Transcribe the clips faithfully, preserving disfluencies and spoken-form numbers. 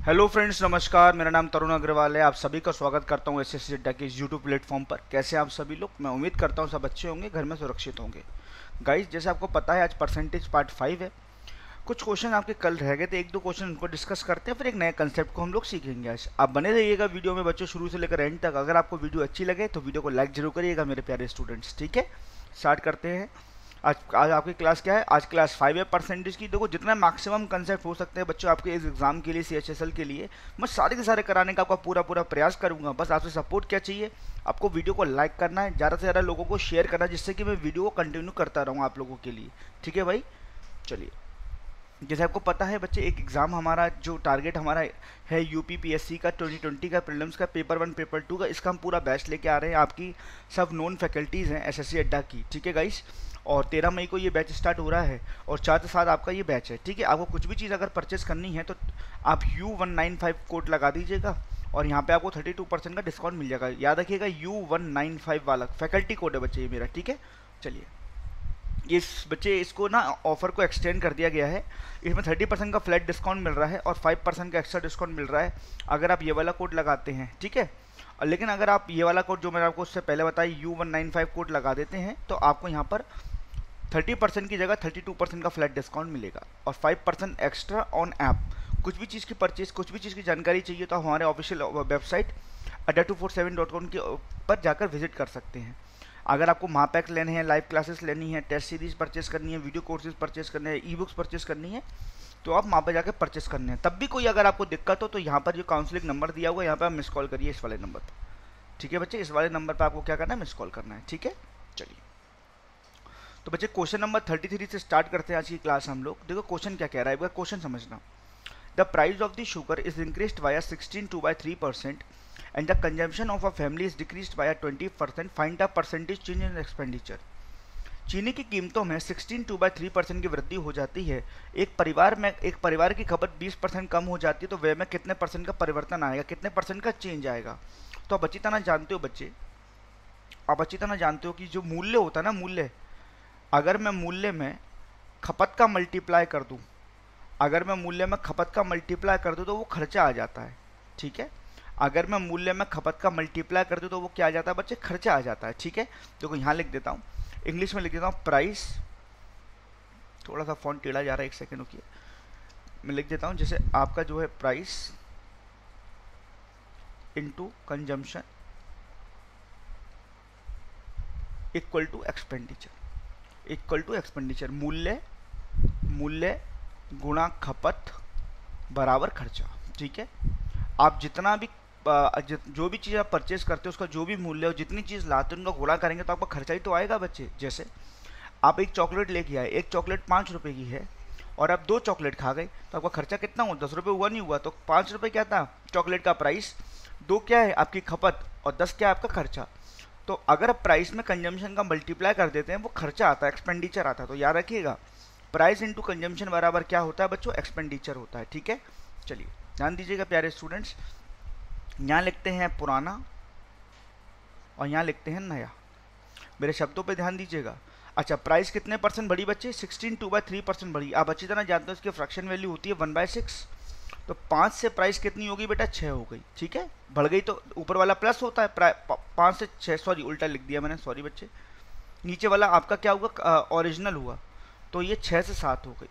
Hello friends, नमस्कार। मेरा नाम तरुण अग्रवाल है। आप सभी का स्वागत करता हूं एस एस सी अड्डा के इस यूट्यूब प्लेटफॉर्म पर। कैसे हैं आप सभी लोग? मैं उम्मीद करता हूं सब अच्छे होंगे, घर में सुरक्षित होंगे। गाइस, जैसे आपको पता है आज परसेंटेज पार्ट फाइव है। कुछ क्वेश्चन आपके कल रह गए थे, एक दो क्वेश्चन उनको डिस्कस करते हैं, फिर एक नए कंसेप्ट को हम लोग सीखेंगे आज। आप बने रहिएगा वीडियो में बच्चों, शुरू से लेकर एंड तक। अगर आपको वीडियो अच्छी लगे तो वीडियो को लाइक जरूर करिएगा मेरे प्यारे स्टूडेंट्स। ठीक है, स्टार्ट करते हैं। आज आज आपकी क्लास क्या है? आज क्लास फाइव है परसेंटेज की। देखो, जितना मैक्सिमम कंसेप्ट हो सकते हैं बच्चों आपके इस एग्जाम के लिए, सी एच एस एल के लिए, मैं सारे के सारे कराने का आपका पूरा पूरा प्रयास करूंगा। बस आपसे सपोर्ट क्या चाहिए? आपको वीडियो को लाइक करना है, ज़्यादा से ज़्यादा लोगों को शेयर करना है, जिससे कि मैं वीडियो को कंटिन्यू करता रहूँ आप लोगों के लिए। ठीक है भाई, चलिए। जैसे आपको पता है बच्चे, एक एग्ज़ाम हमारा जो टारगेट हमारा है यूपी पीएससी का ट्वेंटी ट्वेंटी का प्रीलिम्स का पेपर वन पेपर टू का, इसका हम पूरा बैच लेके आ रहे हैं। आपकी सब नॉन फैकल्टीज़ हैं एसएससी अड्डा की। ठीक है गाइस, और तेरह मई को ये बैच स्टार्ट हो रहा है और चार से सात आपका ये बैच है। ठीक है, आपको कुछ भी चीज़ अगर परचेस करनी है तो आप U one nine five code लगा दीजिएगा और यहाँ पे आपको थर्टी टू परसेंट का डिस्काउंट मिल जाएगा। याद रखिएगा, यू वन नाइन फाइव वाला फैकल्टी कोड है बच्चे ये मेरा। ठीक है, चलिए। इस बच्चे इसको ना ऑफर को एक्सटेंड कर दिया गया है। इसमें थर्टी परसेंट का फ्लैट डिस्काउंट मिल रहा है और फाइव परसेंट का एक्स्ट्रा डिस्काउंट मिल रहा है अगर आप ये वाला कोड लगाते हैं। ठीक है, लेकिन अगर आप ये वाला कोड जो मैंने आपको उससे पहले बताया U one nine five code लगा देते हैं तो आपको यहाँ पर थर्टी परसेंट की जगह थर्टी टू परसेंट का फ्लैट डिस्काउंट मिलेगा और five percent extra on app. कुछ भी चीज़ की परचेज, कुछ भी चीज़ की जानकारी चाहिए तो हमारे official website Adda two four seven dot com के पर जाकर विजिट कर सकते हैं। अगर आपको महापैक लेने हैं, लाइव क्लासेस लेनी है, टेस्ट सीरीज परचेस करनी है, वीडियो कोर्सेज परचेस करने हैं, ई बुक्स परचेस करनी है, तो आप वहाँ पर जाकर परचेस करने हैं। तब भी कोई अगर आपको दिक्कत हो तो यहाँ पर जो काउंसलिंग नंबर दिया हुआ है यहाँ पर आप मिस कॉल करिए इस वाले नंबर पर। ठीक है बच्चे, इस वाले नंबर पर आपको क्या करना है? मिस कॉल करना है। ठीक है, चलिए। तो बच्चे क्वेश्चन नंबर थर्टी थ्री से स्टार्ट करते हैं आज की क्लास हम लोग। देखो क्वेश्चन क्या कह रहा है, एक बार क्वेश्चन समझना। The price of the sugar is increased by sixteen two by three percent and the consumption of a family is decreased by a twenty percent. Find the percentage change in expenditure. चीनी की कीमतों में sixteen two by three percent की वृद्धि हो जाती है। एक परिवार में एक परिवार की खपत बीस परसेंट कम हो जाती है तो व्यय में कितने परसेंट का परिवर्तन आएगा, कितने परसेंट का चेंज आएगा? तो आप अच्छी तरह जानते हो बच्चे, आप अच्छी तरह जानते हो कि जो मूल्य होता है ना, मूल्य, अगर मैं मूल्य में खपत का मल्टीप्लाई कर दूँ, अगर मैं मूल्य में खपत का मल्टीप्लाई कर दूँ तो वो खर्चा आ जाता है। ठीक है, अगर मैं मूल्य में खपत का मल्टीप्लाई कर दूँ तो वो क्या आ जाता है बच्चे? खर्चा आ जाता है। ठीक है, देखो यहाँ लिख देता हूँ, इंग्लिश में लिख देता हूँ प्राइस। थोड़ा सा फॉन्ट टेढ़ा जा रहा है, एक सेकेंड रुकिए। मैं लिख देता हूँ जैसे आपका जो है price into consumption equal to expenditure, equal to expenditure. मूल्य मूल्य गुणा खपत बराबर खर्चा। ठीक है, आप जितना भी जो भी चीज़ आप परचेस करते हो उसका जो भी मूल्य हो, जितनी चीज़ लाते हो उनका गुणा करेंगे तो आपका खर्चा ही तो आएगा बच्चे। जैसे आप एक चॉकलेट लेके आए, एक चॉकलेट पाँच रुपये की है और आप दो चॉकलेट खा गए तो आपका खर्चा कितना हुआ? दस रुपये हुआ नहीं हुआ? तो पाँच रुपये क्या था चॉकलेट का प्राइस, दो क्या है आपकी खपत और दस क्या है आपका खर्चा। तो अगर आप प्राइस में कंजम्पशन का मल्टीप्लाई कर देते हैं वो खर्चा आता है, एक्सपेंडिचर आता है। तो याद रखिएगा, प्राइस इंटू कंजम्पशन बराबर क्या होता है बच्चों? एक्सपेंडिचर होता है। ठीक है, चलिए ध्यान दीजिएगा प्यारे स्टूडेंट्स। यहाँ लिखते हैं पुराना और यहाँ लिखते हैं नया। मेरे शब्दों पे ध्यान दीजिएगा। अच्छा, प्राइस कितने परसेंट बढ़ी बच्चे? Sixteen two by three percent बढ़ी। आप अच्छी तरह जानते हो इसकी फ्रैक्शन वैल्यू होती है वन बाय सिक्स। तो पाँच से प्राइस कितनी होगी बेटा? छः हो गई। ठीक है, बढ़ गई तो ऊपर वाला प्लस होता है, पाँच से छः, सॉरी उल्टा लिख दिया मैंने, सॉरी बच्चे। नीचे वाला आपका क्या हुआ? ओरिजिनल हुआ, तो ये छः से सात हो गई,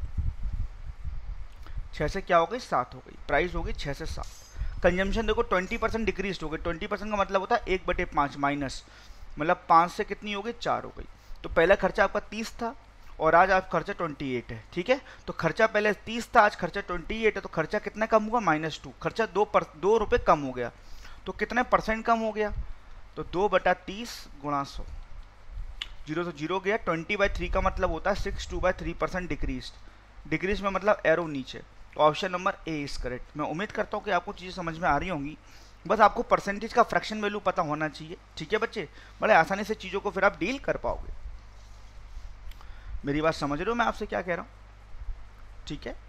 छः से क्या हो गई? सात हो गई। प्राइस हो गई छः से सात। कंजम्पशन देखो ट्वेंटी परसेंट डिक्रीज हो गई। ट्वेंटी परसेंट का मतलब होता है एक बटे पाँच माइनस, मतलब पाँच से कितनी हो गई? चार हो गई। तो पहला खर्चा आपका तीस था और आज आप खर्चा ट्वेंटी एट है। ठीक है, तो खर्चा पहले तीस था, आज खर्चा ट्वेंटी एट है, तो खर्चा कितना कम हुआ? Minus two. खर्चा दो पर दो रुपये कम हो गया। तो कितने परसेंट कम हो गया? तो दो बटा तीस गुणा सौ, जीरो से जीरो गया। ट्वेंटी बाई थ्री का मतलब होता है six two by three percent decrease. Decrease में मतलब एरो नीचे। तो option number A is correct. मैं उम्मीद करता हूँ कि आपको चीज़ें समझ में आ रही होंगी। बस आपको परसेंटेज का फ्रैक्शन वैल्यू पता होना चाहिए। ठीक है बच्चे, बड़े आसानी से चीज़ों को फिर आप डील कर पाओगे। मेरी बात समझ रहे हो मैं आपसे क्या कह रहा हूँ? ठीक है,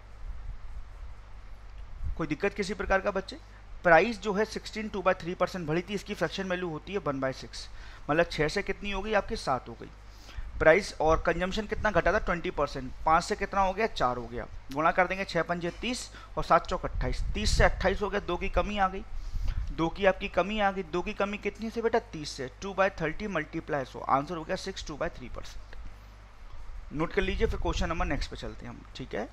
कोई दिक्कत किसी प्रकार का बच्चे? प्राइस जो है sixteen two by three percent बढ़ी थी, इसकी फ्रैक्शन वैल्यू होती है वन बाई सिक्स, मतलब छः से कितनी हो गई आपकी? सात हो गई। प्राइस और कंजम्पशन कितना घटा था, ट्वेंटी परसेंट। पाँच से कितना हो गया, चार हो गया। गुणा कर देंगे, छः पंजे तीस और सात चौक अट्ठाईस, तीस से अट्ठाईस हो गया, दो की कमी आ गई, दो की आपकी कमी आ गई। दो की कमी कितनी से बेटा, तीस से। Two by thirty multiply so, answer हो गया six two by three percent. Note कर लीजिए, फिर क्वेश्चन नंबर नेक्स्ट पे चलते हैं हम, ठीक है।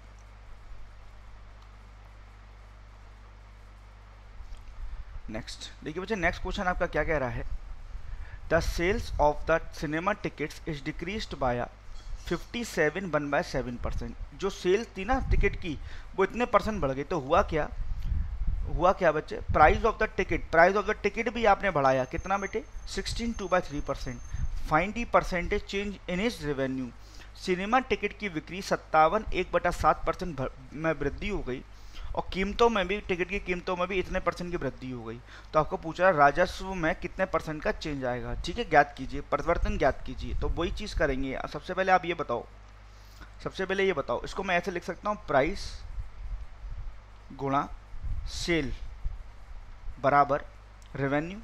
नेक्स्ट देखिए बच्चे, नेक्स्ट क्वेश्चन आपका क्या कह रहा है, the sales of the cinema tickets is decreased by fifty seven one by seven percent. जो सेल्स थी ना टिकट की, वो इतने परसेंट बढ़ गई, तो हुआ क्या, हुआ क्या बच्चे, price of the ticket, price of the ticket भी आपने बढ़ाया, कितना बेटे, sixteen two by three percent. Find the percentage change in his revenue. Cinema ticket की बिक्री सत्तावन एक बटा सात परसेंट में वृद्धि हो गई और कीमतों में भी, टिकट की कीमतों में भी इतने परसेंट की वृद्धि हो गई। तो आपको पूछ रहा है राजस्व में कितने परसेंट का चेंज आएगा, ठीक है, ज्ञात कीजिए, परिवर्तन ज्ञात कीजिए। तो वही चीज़ करेंगे। सबसे पहले आप ये बताओ, सबसे पहले ये बताओ, इसको मैं ऐसे लिख सकता हूँ, प्राइस गुणा सेल बराबर रेवेन्यू,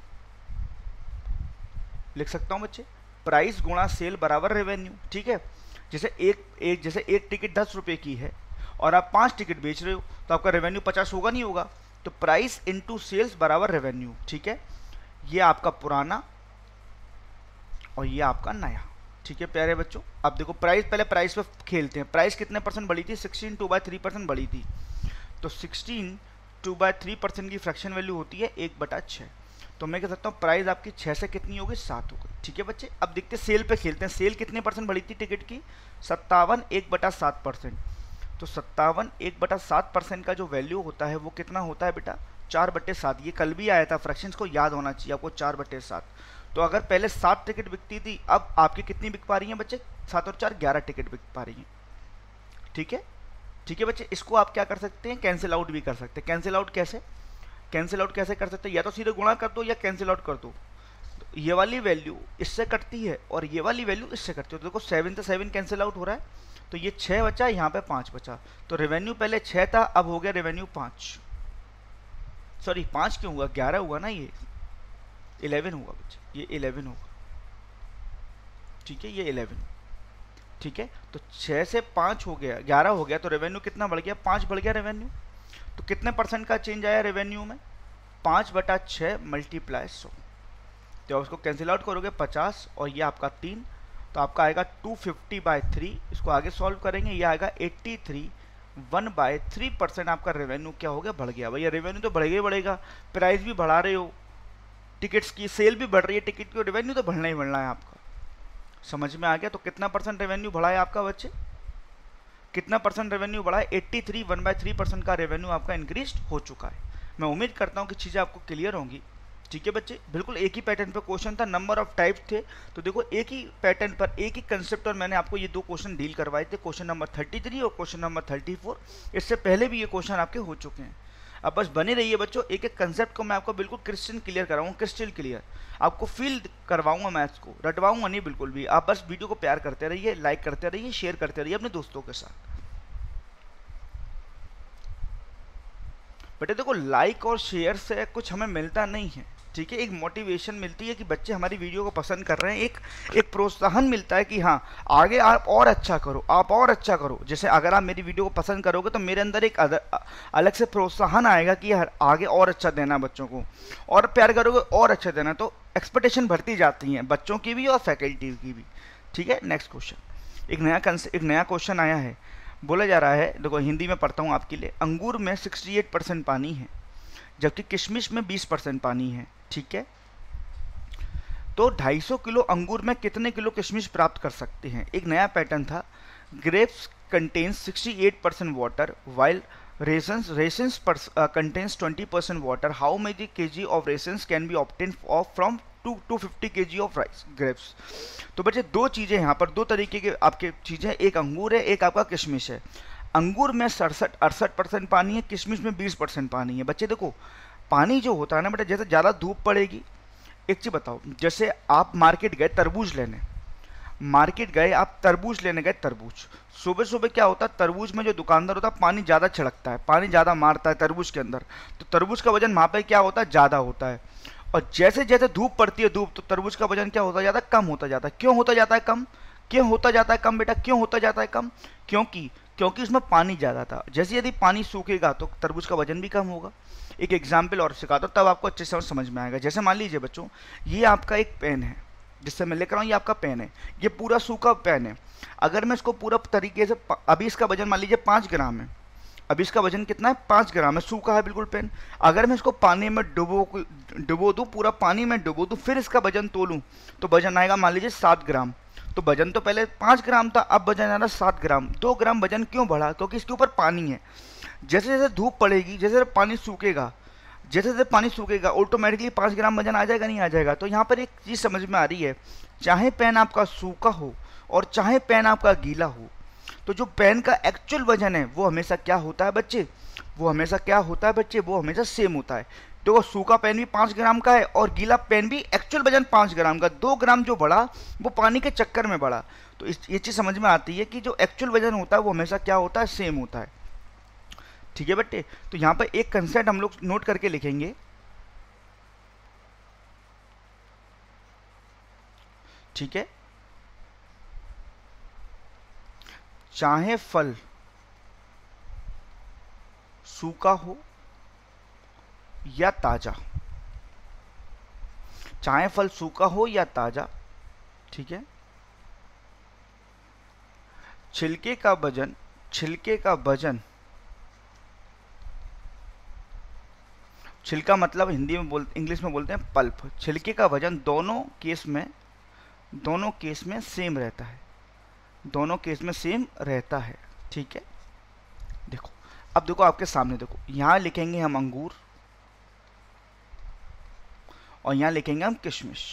लिख सकता हूँ बच्चे, प्राइस गुणा सेल बराबर रेवेन्यू, ठीक है। जैसे एक एक जैसे एक टिकट दस रुपये की है और आप पाँच टिकट बेच रहे हो, तो आपका रेवेन्यू पचास होगा, नहीं होगा, तो प्राइस इनटू सेल्स बराबर रेवेन्यू, ठीक है। ये आपका पुराना और ये आपका नया, ठीक है प्यारे बच्चों। अब देखो प्राइस, पहले प्राइस पे खेलते हैं। प्राइस कितने परसेंट बढ़ी थी, sixteen two by three percent बढ़ी थी। तो sixteen two by three percent की फ्रैक्शन वैल्यू होती है एक बटा छः। तो मैं कह सकता हूँ प्राइस आपकी छः से कितनी होगी, सात हो गई, ठीक है बच्चे। अब देखते हैं सेल पे खेलते हैं। सेल कितने परसेंट बढ़ी थी टिकट की, सत्तावन एक बटा सात परसेंट। तो सत्तावन एक बटा सात परसेंट का जो वैल्यू होता है वो कितना होता है बेटा, चार बट्टे सात। ये कल भी आया था, फ्रैक्शंस को याद होना चाहिए आपको, चार बट्टे सात। तो अगर पहले सात टिकट बिकती थी, अब आपकी कितनी बिक पा रही हैं बच्चे, सात और चार ग्यारह टिकट बिक पा रही हैं, ठीक है, ठीक है बच्चे। इसको आप क्या कर सकते हैं, कैंसिल आउट भी कर सकते हैं। कैंसिल आउट कैसे, कैंसिल आउट कैसे कर सकते हैं, या तो सीधे गुणा कर दो या कैंसिल आउट कर दो। तो ये वाली वैल्यू इससे कटती है और ये वाली वैल्यू इससे कटती है। तो देखो सेवन से सेवन कैंसिल आउट हो रहा है, तो ये छः बचा, यहाँ पे पाँच बचा। तो रेवेन्यू पहले छः था, अब हो गया रेवेन्यू पाँच, सॉरी पाँच क्यों हुआ, ग्यारह हुआ ना, ये इलेवन होगा बच्चे, ये इलेवन होगा, ठीक है, ये इलेवन, ठीक है। तो छः से पाँच हो गया, ग्यारह हो गया, तो रेवेन्यू कितना बढ़ गया, पाँच बढ़ गया रेवेन्यू। तो कितने परसेंट का चेंज आया रेवेन्यू में, पाँच बटा छः मल्टीप्लाई सौ। तो उसको कैंसिल आउट करोगे पचास और ये आपका तीन, तो आपका आएगा टू फिफ्टी बाई थ्री। इसको आगे सॉल्व करेंगे, ये आएगा eighty three, one by three percent आपका रेवेन्यू क्या हो गया, बढ़ गया। भैया रेवेन्यू तो बढ़ेगा ही बढ़ेगा, प्राइस भी बढ़ा रहे हो, टिकट्स की सेल भी बढ़ रही है, टिकट की रेवेन्यू तो बढ़ना ही बढ़ना है आपका। समझ में आ गया। तो कितना परसेंट रेवेन्यू बढ़ा है आपका बच्चे, कितना परसेंट रेवेन्यू बढ़ा है, eighty three, one by three percent का रेवेन्यू आपका इंक्रीज हो चुका है। मैं उम्मीद करता हूँ कि चीज़ें आपको क्लियर होंगी, ठीक है बच्चे। बिल्कुल एक ही पैटर्न पर क्वेश्चन था, नंबर ऑफ टाइप थे, तो देखो एक ही पैटर्न पर एक ही कंसेप्ट और मैंने आपको ये दो क्वेश्चन डील करवाए थे, क्वेश्चन नंबर थर्टी थ्री और क्वेश्चन नंबर थर्टी फोर। इससे पहले भी ये क्वेश्चन आपके हो चुके हैं। अब बस बने रहिए बच्चों, एक एक कंसेप्ट को मैं आपको बिल्कुल क्रिस्टल क्लियर कराऊंगा, क्रिस्टल क्लियर आपको फील करवाऊंगा, मैथ्स को रटवाऊंगा नहीं बिल्कुल भी। आप बस वीडियो को प्यार करते रहिए, लाइक करते रहिए, शेयर करते रहिए अपने दोस्तों के साथ। बेटे देखो लाइक और शेयर से कुछ हमें मिलता नहीं है, ठीक है, एक मोटिवेशन मिलती है कि बच्चे हमारी वीडियो को पसंद कर रहे हैं, एक एक प्रोत्साहन मिलता है कि हाँ आगे आप और अच्छा करो, आप और अच्छा करो। जैसे अगर आप मेरी वीडियो को पसंद करोगे तो मेरे अंदर एक अलग से प्रोत्साहन आएगा कि यार आगे और अच्छा देना बच्चों को, और प्यार करोगे और अच्छा देना, तो एक्सपेक्टेशन बढ़ती जाती हैं बच्चों की भी और फैकल्टी की भी, ठीक है। नेक्स्ट क्वेश्चन, एक नया एक नया क्वेश्चन आया है, बोला जा रहा है, देखो हिंदी में पढ़ता हूँ आपके लिए। अंगूर में सिक्सटी एट परसेंट पानी है जबकि किशमिश में बीस परसेंट पानी है, ठीक है। तो दो सौ पचास किलो अंगूर में कितने किलो किशमिश प्राप्त कर सकते हैं। एक नया पैटर्न था, grapes contains sixty eight percent water while raisins raisins contains twenty percent water, how many kg of raisins can be obtain from two two fifty kg of rice grapes. तो बच्चे दो चीज़ें यहाँ पर, दो तरीके के आपके चीज़ें, एक अंगूर है, एक आपका किशमिश है। अंगूर में सड़सठ अड़सठ परसेंट पानी है, किशमिश में बीस परसेंट पानी है। बच्चे देखो पानी जो होता है ना बेटा, जैसे ज़्यादा धूप पड़ेगी, एक चीज़ बताओ, जैसे आप मार्केट गए तरबूज लेने, मार्केट गए आप तरबूज लेने गए, तरबूज सुबह सुबह क्या होता है, तरबूज में जो दुकानदार होता है पानी ज़्यादा छिड़कता है, पानी ज़्यादा मारता है तरबूज के अंदर, तो तरबूज का वजन वहाँ पे क्या होता है, ज़्यादा होता है। और जैसे जैसे धूप पड़ती है धूप, तो तरबूज का वजन क्या होता जाता है, कम होता जाता है। क्यों होता जाता है कम, क्यों होता जाता है कम बेटा, क्यों होता जाता है कम? क्योंकि क्योंकि उसमें पानी ज़्यादा था। जैसे यदि पानी सूखेगा तो तरबूज का वजन भी कम होगा। एक एग्जाम्पल और सिखाता हूँ, तब आपको अच्छे से समझ में आएगा। जैसे मान लीजिए बच्चों, ये आपका एक पेन है जिससे मैं लिख रहा हूँ, ये आपका पेन है, ये पूरा सूखा पेन है। अगर मैं इसको पूरा तरीके से, अभी इसका वजन मान लीजिए पाँच ग्राम है, अभी इसका वजन कितना है, पाँच ग्राम है, सूखा है बिल्कुल पेन। अगर मैं इसको पानी में डुबो डुबो दूँ, पूरा पानी में डुबो दूँ, फिर इसका वजन तोलूँ तो वजन आएगा मान लीजिए सात ग्राम। तो वजन तो पहले पाँच ग्राम था, अब वजन आ रहा सात ग्राम। दो ग्राम वजन क्यों बढ़ा? क्योंकि इसके ऊपर पानी है। जैसे जैसे धूप पड़ेगी, जैसे जैसे पानी सूखेगा, जैसे जैसे पानी सूखेगा, ऑटोमेटिकली पाँच ग्राम वजन आ जाएगा, नहीं आ जाएगा? तो यहाँ पर एक चीज़ समझ में आ रही है, चाहे पेन आपका सूखा हो और चाहे पेन आपका गीला हो, तो जो पेन का एक्चुअल वजन है वो हमेशा क्या होता है बच्चे, वो हमेशा क्या होता है बच्चे, वो हमेशा सेम होता है। तो वो सूखा पेन भी पाँच ग्राम का है और गीला पेन भी एक्चुअल वजन पाँच ग्राम का। दो ग्राम जो बढ़ा वो पानी के चक्कर में बढ़ा। तो इस ये चीज़ समझ में आती है कि जो एक्चुअल वजन होता है वो हमेशा क्या होता है, सेम होता है। ठीक है बट्टे, तो यहाँ पर एक कंसेप्ट हम लोग नोट करके लिखेंगे। ठीक है, चाहे फल सूखा हो या ताजा, चाहे फल सूखा हो या ताजा, ठीक है, छिलके का वजन, छिलके का वजन, छिलका मतलब हिंदी में बोल, इंग्लिश में बोलते हैं पल्प। छिलके का वजन दोनों केस में, दोनों केस में सेम रहता है, दोनों केस में सेम रहता है। ठीक है, देखो अब देखो आपके सामने, देखो यहाँ लिखेंगे हम अंगूर और यहाँ लिखेंगे हम किशमिश।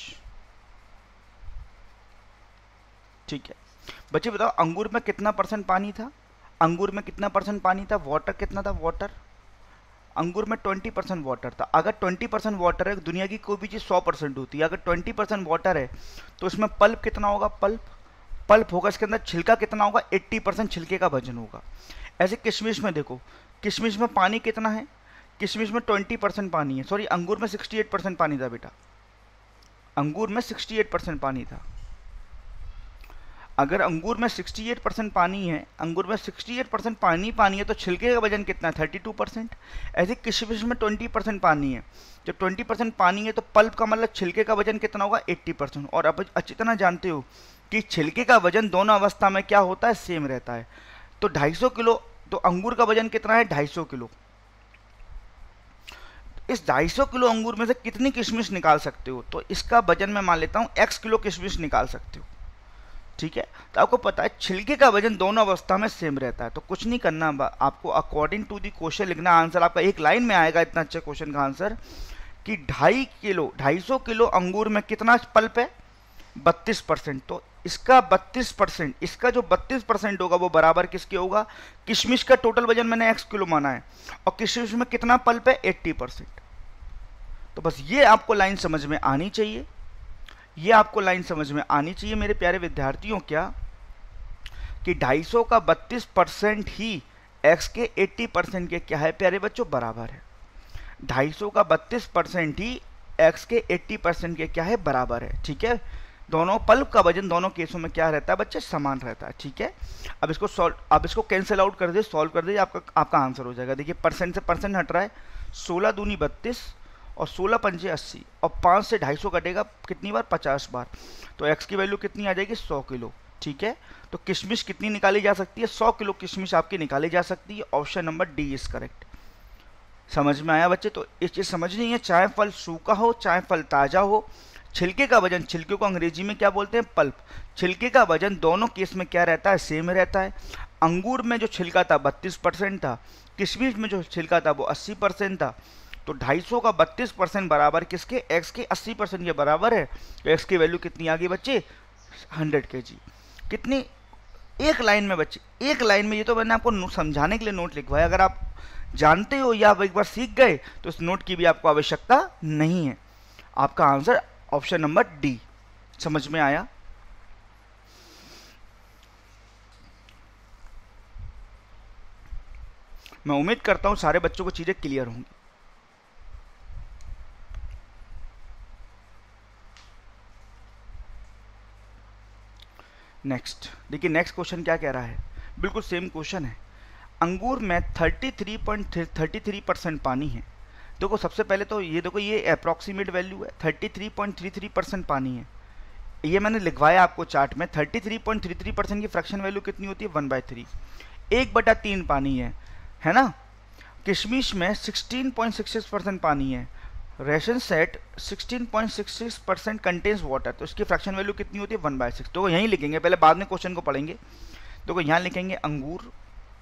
ठीक है बच्चे, बताओ अंगूर में कितना परसेंट पानी था, अंगूर में कितना परसेंट पानी था, वाटर कितना था, वाटर, अंगूर में ट्वेंटी परसेंट वाटर था। अगर ट्वेंटी परसेंट वाटर है, दुनिया की कोई भी चीज़ सौ परसेंट होती है, अगर ट्वेंटी परसेंट वाटर है तो इसमें पल्प कितना होगा, पल्प पल्प होगा, इसके अंदर छिलका कितना होगा, अस्सी परसेंट छिलके का वजन होगा। ऐसे किशमिश में देखो, किशमिश में पानी कितना है, किशमिश में ट्वेंटी परसेंट पानी है, सॉरी अंगूर में सिक्सटी एट परसेंट पानी था बेटा, अंगूर में सिक्सटी एट परसेंट पानी था। अगर अंगूर में सिक्सटी एट परसेंट पानी है, अंगूर में सिक्सटी एट परसेंट पानी पानी है तो छिलके का वजन कितना है, थर्टी टू परसेंट। ऐसे किशमिश में ट्वेंटी परसेंट पानी है, जब ट्वेंटी परसेंट पानी है तो पल्प का मतलब छिलके का वजन कितना होगा, एट्टी परसेंट। और अब अच्छी तरह जानते हो कि छिलके का वजन दोनों अवस्था में क्या होता है, सेम रहता है। तो ढाई सौ किलो, तो अंगूर का वजन कितना है, ढाई सौ किलो। इस ढाई सौ किलो अंगूर में से कितनी किशमिश निकाल सकते हो, तो इसका वजन मैं मान लेता हूँ एक्स किलो किशमिश निकाल सकते हो। ठीक है, तो आपको पता है छिलके का वजन दोनों अवस्था में सेम रहता है। तो कुछ नहीं करना, आपको अकॉर्डिंग टू दी क्वेश्चन लिखना, आंसर आपका एक लाइन में आएगा, इतना अच्छा क्वेश्चन का आंसर कि ढाई किलो ढाई सौ किलो अंगूर में कितना पल्प है, बत्तीस परसेंट। तो इसका बत्तीस परसेंट, इसका जो बत्तीस परसेंट होगा वो बराबर किसके होगा, किशमिश का टोटल वजन मैंने एक्स किलो माना है और किशमिश में कितना पल्प है, अस्सी परसेंट। तो बस ये आपको लाइन समझ में आनी चाहिए, ये आपको लाइन समझ में आनी चाहिए मेरे प्यारे विद्यार्थियों, क्या कि ढाई सौ का बत्तीस परसेंट ही x के अस्सी परसेंट के क्या है प्यारे बच्चों, बराबर है। ढाई सौ का बत्तीस परसेंट ही x के अस्सी परसेंट के क्या है, बराबर है। ठीक है, दोनों पल्प का वजन दोनों केसों में क्या रहता है बच्चे, समान रहता है। ठीक है, अब इसको सॉल्व, अब इसको कैंसिल आउट कर दे, सॉल्व कर दे, आपका आपका आंसर हो जाएगा। देखिए परसेंट से परसेंट हट रहा है, सोलह दूनी बत्तीस और सोलह पंजे अस्सी, और पाँच से ढाई सौ कटेगा कितनी बार, पचास बार। तो x की वैल्यू कितनी आ जाएगी, सौ किलो। ठीक है, तो किशमिश कितनी निकाली जा सकती है, सौ किलो किशमिश आपकी निकाली जा सकती है। Option number D is correct. समझ में आया बच्चे? तो इस चीज़ समझनी है, चाहे फल सूखा हो चाहे फल ताज़ा हो, छिलके का वजन, छिलके को अंग्रेजी में क्या बोलते हैं, पल्प, छिलके का वजन दोनों केस में क्या रहता है, सेम रहता है। अंगूर में जो छिलका था बत्तीस परसेंट था, किशमिश में जो छिलका था वो अस्सी परसेंट था। तो ढाई सौ का बत्तीस परसेंट बराबर किसके, x के अस्सी परसेंट के बराबर है। तो x की वैल्यू कितनी आ गई बच्चे, हंड्रेड के जी। कितनी, एक लाइन में बच्चे, एक लाइन में। ये तो मैंने आपको समझाने के लिए नोट लिखवाया, अगर आप जानते हो या आप एक बार सीख गए तो इस नोट की भी आपको आवश्यकता नहीं है। आपका आंसर ऑप्शन नंबर डी। समझ में आया? मैं उम्मीद करता हूं सारे बच्चों को चीजें क्लियर होंगी। नेक्स्ट देखिए, नेक्स्ट क्वेश्चन क्या कह रहा है, बिल्कुल सेम क्वेश्चन है। अंगूर में thirty three point thirty three percent पानी है। देखो सबसे पहले तो ये देखो, ये अप्रॉक्सीमेट वैल्यू है, thirty three point three three percent पानी है। ये मैंने लिखवाया आपको चार्ट में, thirty three point three three percent की फ्रैक्शन वैल्यू कितनी होती है, वन बाई थ्री, एक बटा तीन पानी है, है ना। किशमिश में sixteen point six six percent पानी है। Raisin set sixteen point six six percent contains water, तो इसकी फ्रैक्शन वैल्यू कितनी होती है, वन बाई सिक्स। तो यहीं लिखेंगे, पहले बाद में क्वेश्चन को पढ़ेंगे। तो यहाँ लिखेंगे अंगूर,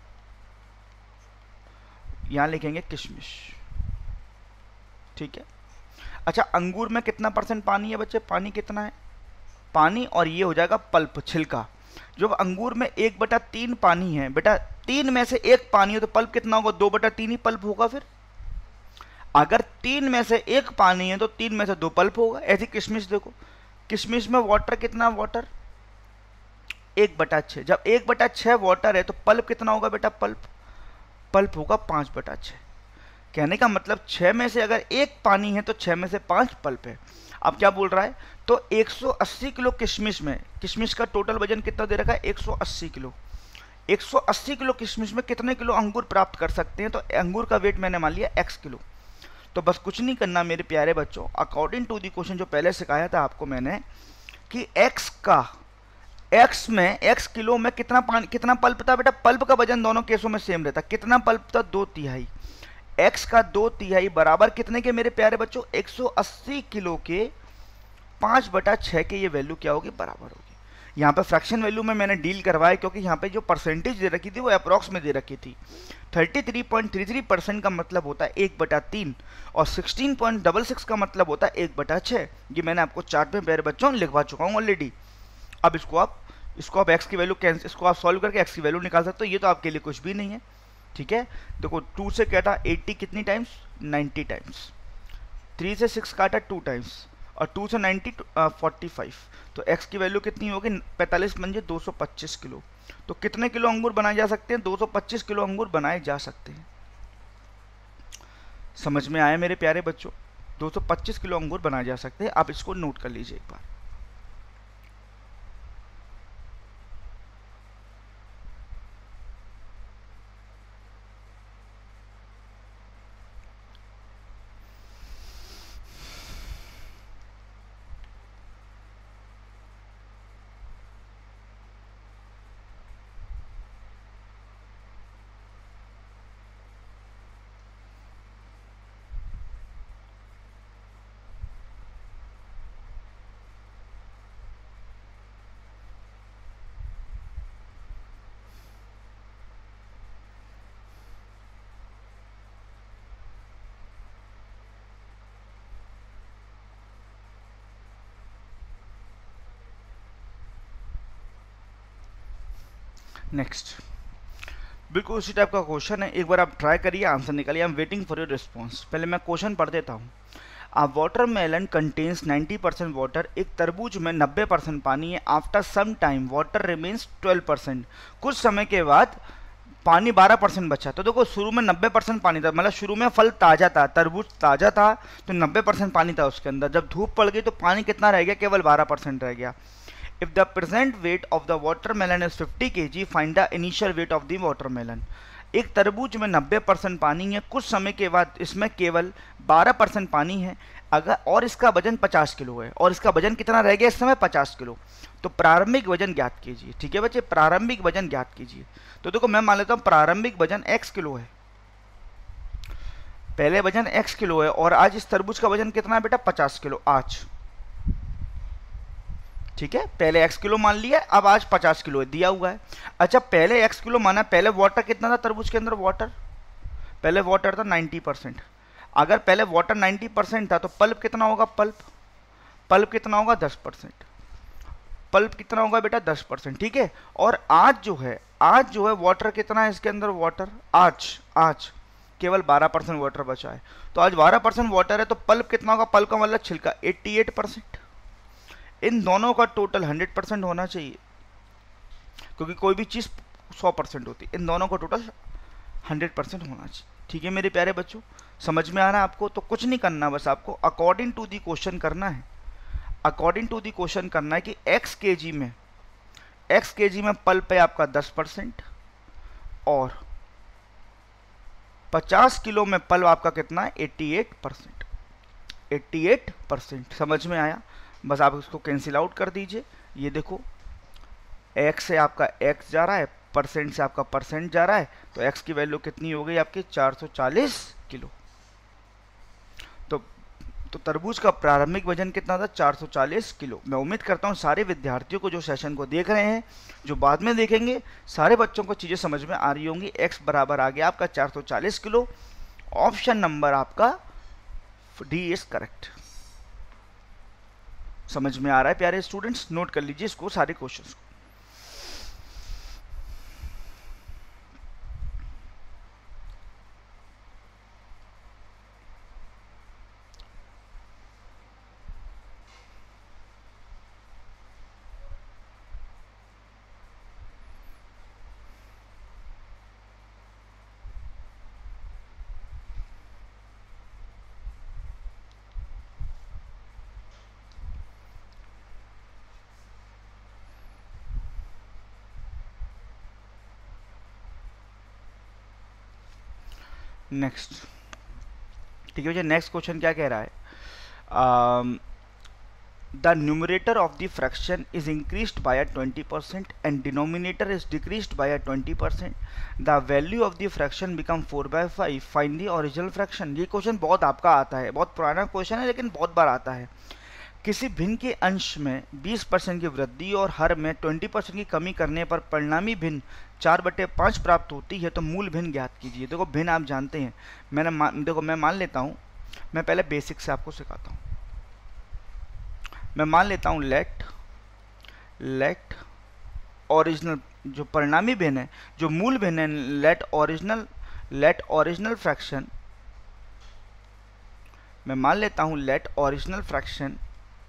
यहाँ लिखेंगे किशमिश, ठीक है। अच्छा, अंगूर में कितना परसेंट पानी है बच्चे, पानी कितना है, पानी, और ये हो जाएगा पल्प, छिलका। जब अंगूर में एक बटा तीन पानी है बेटा, तीन में से एक पानी है तो पल्प कितना होगा, दो बटा तीन ही पल्प होगा। फिर अगर तीन में से एक पानी है तो तीन में से दो पल्प होगा। ऐसी किशमिश देखो, किशमिश में वाटर कितना, वाटर एक बटा छः, जब एक बटा छः वाटर है तो पल्प कितना होगा बेटा, पल्प पल्प होगा पाँच बटा छः। कहने का मतलब छः में से अगर एक पानी है तो छः में से पाँच पल्प है। अब क्या बोल रहा है, तो एक सौ अस्सी किलो किशमिश में, किशमिश का टोटल वजन कितना दे रखा है, एक सौ अस्सी किलो। एक सौ अस्सी किलो किशमिश में कितने किलो अंगूर प्राप्त कर सकते हैं, तो अंगूर का वेट मैंने मान लिया एक्स किलो। तो बस कुछ नहीं करना मेरे प्यारे बच्चों, अकॉर्डिंग टू दी क्वेश्चन जो पहले सिखाया था आपको मैंने, कि एक्स का, एक्स में, एक्स किलो में कितना पानी, कितना पल्प था बेटा, पल्प का वजन दोनों केसों में सेम रहता, कितना पल्प था, दो तिहाई। एक्स का दो तिहाई बराबर कितने के मेरे प्यारे बच्चों, एक सौ अस्सी किलो के पाँच बटा छः के, ये वैल्यू क्या होगी, बराबर होगी। यहाँ पे फ्रैक्शन वैल्यू में मैंने डील करवाया, क्योंकि यहाँ पे जो परसेंटेज दे रखी थी वो अप्रॉक्स में दे रखी थी। Thirty three point three three percent का मतलब होता है एक बटा तीन, और सिक्सटीन पॉइंट डबल सिक्स का मतलब होता है एक बटा छः। ये मैंने आपको चार्ट में प्यारे बच्चों लिखवा चुका हूँ ऑलरेडी। अब इसको आप इसको आप एक्स की वैल्यू कैंसिल, इसको आप सॉल्व करके एक्स की वैल्यू निकाल सकते हो। ये तो आपके लिए कुछ भी नहीं है, ठीक है। देखो टू से काटा एट्टी कितनी टाइम्स, नाइन्टी टाइम्स, थ्री से सिक्स काटा टू टाइम्स, और टू से नाइन्टी फोर्टी फाइव। तो एक्स की वैल्यू कितनी होगी, पैंतालीस मंजे दो सौ पच्चीस किलो। तो कितने किलो अंगूर बनाए जा सकते हैं, दो सौ पच्चीस किलो अंगूर बनाए जा सकते हैं। समझ में आया मेरे प्यारे बच्चों, दो सौ पच्चीस किलो अंगूर बनाए जा सकते हैं। आप इसको नोट कर लीजिए एक बार। नेक्स्ट बिल्कुल उसी टाइप का क्वेश्चन है, एक बार आप ट्राई करिए, आंसर निकालिए। I am waiting for your response. पहले मैं क्वेश्चन पढ़ देता हूँ। A watermelon contains ninety percent water, एक तरबूज में नब्बे परसेंट पानी है। After some time water remains twelve percent, कुछ समय के बाद पानी बारह परसेंट बचा। तो देखो शुरू में नब्बे परसेंट पानी था, मतलब शुरू में फल ताज़ा था, तरबूज ताज़ा था, तो नब्बे परसेंट पानी था उसके अंदर। जब धूप पड़ गई तो पानी कितना रह गया, केवल बारह परसेंट रह गया। If the present weight of the watermelon is fifty kilograms, find the initial weight of the watermelon. एक तरबूज में नब्बे परसेंट पानी है, कुछ समय के बाद इसमें केवल बारह परसेंट पानी है, अगर और इसका वजन पचास किलो है, और इसका वजन कितना रह गया इस समय, पचास किलो। तो प्रारंभिक वजन ज्ञात कीजिए, ठीक है बच्चे, प्रारंभिक वजन ज्ञात कीजिए। तो देखो मैं मान लेता हूँ प्रारंभिक वजन x किलो है, पहले वजन x किलो है, और आज इस तरबूज का वजन कितना है बेटा, पचास किलो आज, ठीक है। पहले x किलो मान लिया, अब आज पचास किलो है, दिया हुआ है। अच्छा पहले x किलो माना, पहले वाटर कितना था तरबूज के अंदर, वाटर पहले वाटर था नाइन्टी परसेंट। अगर पहले वाटर नाइन्टी परसेंट था तो पल्प कितना होगा, पल्प पल्प कितना होगा, दस परसेंट। पल्प कितना होगा बेटा, दस परसेंट, ठीक है। और आज जो है, आज जो है वाटर कितना है इसके अंदर, वाटर आज आज केवल बारह परसेंट वाटर बचा है। तो आज बारह परसेंट वाटर है, तो पल्प कितना होगा, पल्प का मतलब छिलका, अट्ठासी परसेंट। इन दोनों का टोटल हंड्रेड परसेंट होना चाहिए, क्योंकि कोई भी चीज़ सौ परसेंट होती है, इन दोनों का टोटल हंड्रेड परसेंट होना चाहिए, ठीक है मेरे प्यारे बच्चों। समझ में आ रहा है आपको, तो कुछ नहीं करना, बस आपको अकॉर्डिंग टू दी क्वेश्चन करना है। अकॉर्डिंग टू दी क्वेश्चन करना है कि x केजी में x केजी में पल्प है आपका दस परसेंट और पचास किलो में पल्प आपका कितना है अठासी परसेंट। अठासी परसेंट समझ में आया? बस आप इसको कैंसिल आउट कर दीजिए। ये देखो x से आपका x जा रहा है, परसेंट से आपका परसेंट जा रहा है, तो x की वैल्यू कितनी हो गई आपकी चार सौ चालीस किलो। तो तो तरबूज का प्रारंभिक वजन कितना था? चार सौ चालीस किलो। मैं उम्मीद करता हूँ सारे विद्यार्थियों को जो सेशन को देख रहे हैं, जो बाद में देखेंगे, सारे बच्चों को चीज़ें समझ में आ रही होंगी। x बराबर आ गया आपका चार सौ चालीस किलो। ऑप्शन नंबर आपका डी इज करेक्ट। समझ में आ रहा है प्यारे स्टूडेंट्स? नोट कर लीजिए इसको, सारे क्वेश्चंस को। नेक्स्ट, ठीक है भैया, नेक्स्ट क्वेश्चन क्या कह रहा है? The numerator of the fraction is increased by twenty percent and denominator is decreased by twenty percent. The value of the fraction become four by five, find the original fraction. ये question बहुत आपका आता है, बहुत पुराना question है लेकिन बहुत बार आता है। किसी भिन्न के अंश में बीस परसेंट की वृद्धि और हर में बीस परसेंट की कमी करने पर परिणामी भिन्न चार बटे पाँच प्राप्त होती है, तो मूल भिन्न ज्ञात कीजिए। देखो भिन्न आप जानते हैं, मैंने मान देखो मैं मान लेता हूँ, मैं पहले बेसिक से आपको सिखाता हूँ। मैं मान लेता हूँ लेट लेट ओरिजिनल, जो परिणामी भिन्न है, जो मूल भिन्न है, let original let original fraction, मैं मान लेता हूँ let original fraction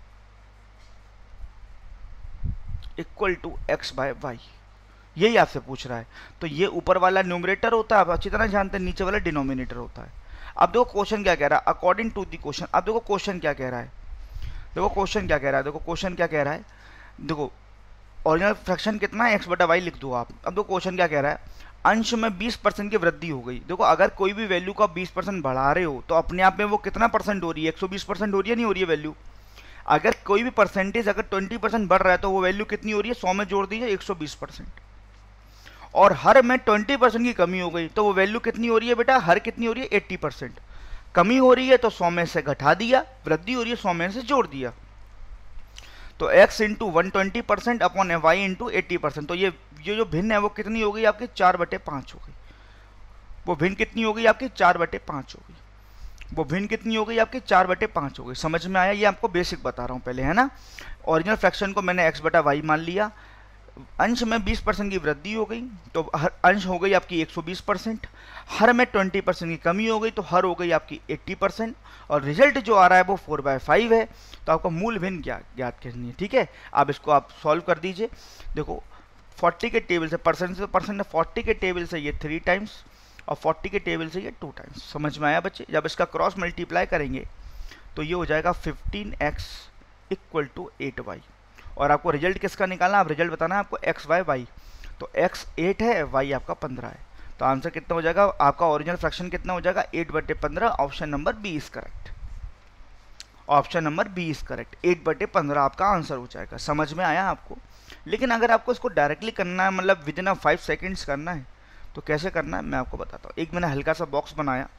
equal to X by Y. यही आपसे पूछ रहा है। तो ये ऊपर वाला न्यूमरेटर होता है, आप अच्छी तरह जानते हैं, नीचे वाला डिनोमिनेटर होता है। अब देखो क्वेश्चन क्या कह रहा है, अकॉर्डिंग टू दी क्वेश्चन। अब देखो क्वेश्चन क्या कह रहा है, देखो क्वेश्चन क्या कह रहा है, देखो क्वेश्चन क्या कह रहा है, देखो ओरिजिनल फ्रैक्शन कितना है, एक्स बटा वाई लिख दो आप। अब देखो क्वेश्चन क्या कह रहा है, अंश में बीस परसेंट की वृद्धि हो गई। देखो अगर कोई भी वैल्यू को आप बीस परसेंट बढ़ा रहे हो तो अपने आप में वो कितना परसेंट हो रही है, एक सौ बीस परसेंट हो रही है, नहीं हो रही है वैल्यू। अगर कोई भी परसेंटेज अगर बीस परसेंट बढ़ रहा है तो वो वैल्यू कितनी हो रही है, सौ में जोड़ दीजिए एक सौ बीस परसेंट। और हर में बीस परसेंट की कमी हो गई तो वो वैल्यू कितनी हो रही है बेटा, हर कितनी हो रही है, अस्सी परसेंट। कमी हो रही है तो सौ में से घटा दिया, वृद्धि हो रही है सौ में से जोड़ दिया। तो x into one twenty percent upon Y into eighty percent. तो ये ये जो भिन्न है वो कितनी हो गई आपकी, चार बटे पाँच हो गई। वो भिन्न कितनी हो गई आपकी, चार बटे पाँच हो गई। वो भिन्न कितनी हो गई आपकी, चार बटे पाँच हो गई। समझ में आया? ये आपको बेसिक बता रहा हूँ पहले, है ना। ओरिजिनल फ्रैक्शन को मैंने x बटा वाई मान लिया। अंश में बीस परसेंट की वृद्धि हो गई तो हर अंश हो गई आपकी एक सौ बीस परसेंट। हर में बीस परसेंट की कमी हो गई तो हर हो गई आपकी अस्सी परसेंट। और रिजल्ट जो आ रहा है वो फोर बाय फाइव है। तो आपको मूल भिन्न ज्ञात ज्ञात करनी है, ठीक है। अब इसको आप सॉल्व कर दीजिए। देखो चालीस के टेबल से परसेंट से परसेंट, चालीस के टेबल से ये थ्री टाइम्स और चालीस के टेबल से ये टू टाइम्स। समझ में आया बच्चे? जब इसका क्रॉस मल्टीप्लाई करेंगे तो ये हो जाएगा fifteen X equal to eight Y. और आपको रिजल्ट किसका निकालना, आप रिजल्ट बताना है आपको एक्स वाई वाई। तो एक्स एट है, वाई आपका पंद्रह है। तो आंसर कितना हो जाएगा आपका, ओरिजिनल फ्रैक्शन कितना हो जाएगा, एट बटे पंद्रह। Option number B is correct. Option number B is correct, eight बटे पंद्रह आपका आंसर हो जाएगा। समझ में आया आपको? लेकिन अगर आपको इसको डायरेक्टली करना है, मतलब within a five seconds करना है, तो कैसे करना है मैं आपको बताता हूँ। एक मैंने हल्का सा बॉक्स बनाया,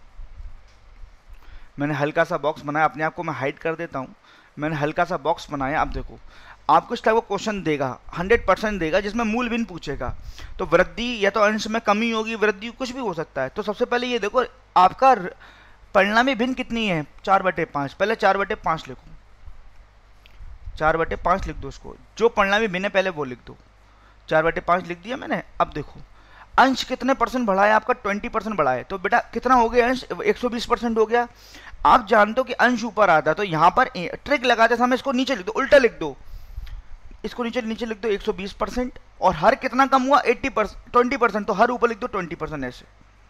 मैंने हल्का सा बॉक्स बनाया, अपने आप को मैं हाइड कर देता हूँ। मैंने हल्का सा बॉक्स बनाया। अब देखो आपको इस टाइप का क्वेश्चन देगा, हंड्रेड परसेंट देगा, जिसमें मूल भिन्न पूछेगा। तो वृद्धि या तो अंश में कमी होगी, वृद्धि कुछ भी हो सकता है। तो सबसे पहले ये देखो आपका परिणामी भिन्न कितनी है, चार बटे पाँच। पहले चार बटे पाँच लिखो, चार बटे पाँच लिख दो उसको। जो परिणामी भिन्न है पहले वो लिख दो। चार बटे पाँच लिख दिया मैंने। अब देखो अंश कितने परसेंट बढ़ा है आपका, ट्वेंटी परसेंट बढ़ा है। तो बेटा कितना हो गया अंश, एक सौ बीस परसेंट हो गया। आप जानते हो कि अंश ऊपर आता है, तो यहाँ पर ट्रिक लगाते समय इसको नीचे लिख दो, उल्टा लिख दो। इसको नीचे नीचे लिख दो एक सौ बीस परसेंट। और हर कितना कम हुआ, अस्सी परसेंट, ट्वेंटी परसेंट। तो हर ऊपर लिख दो ट्वेंटी परसेंट ऐसे।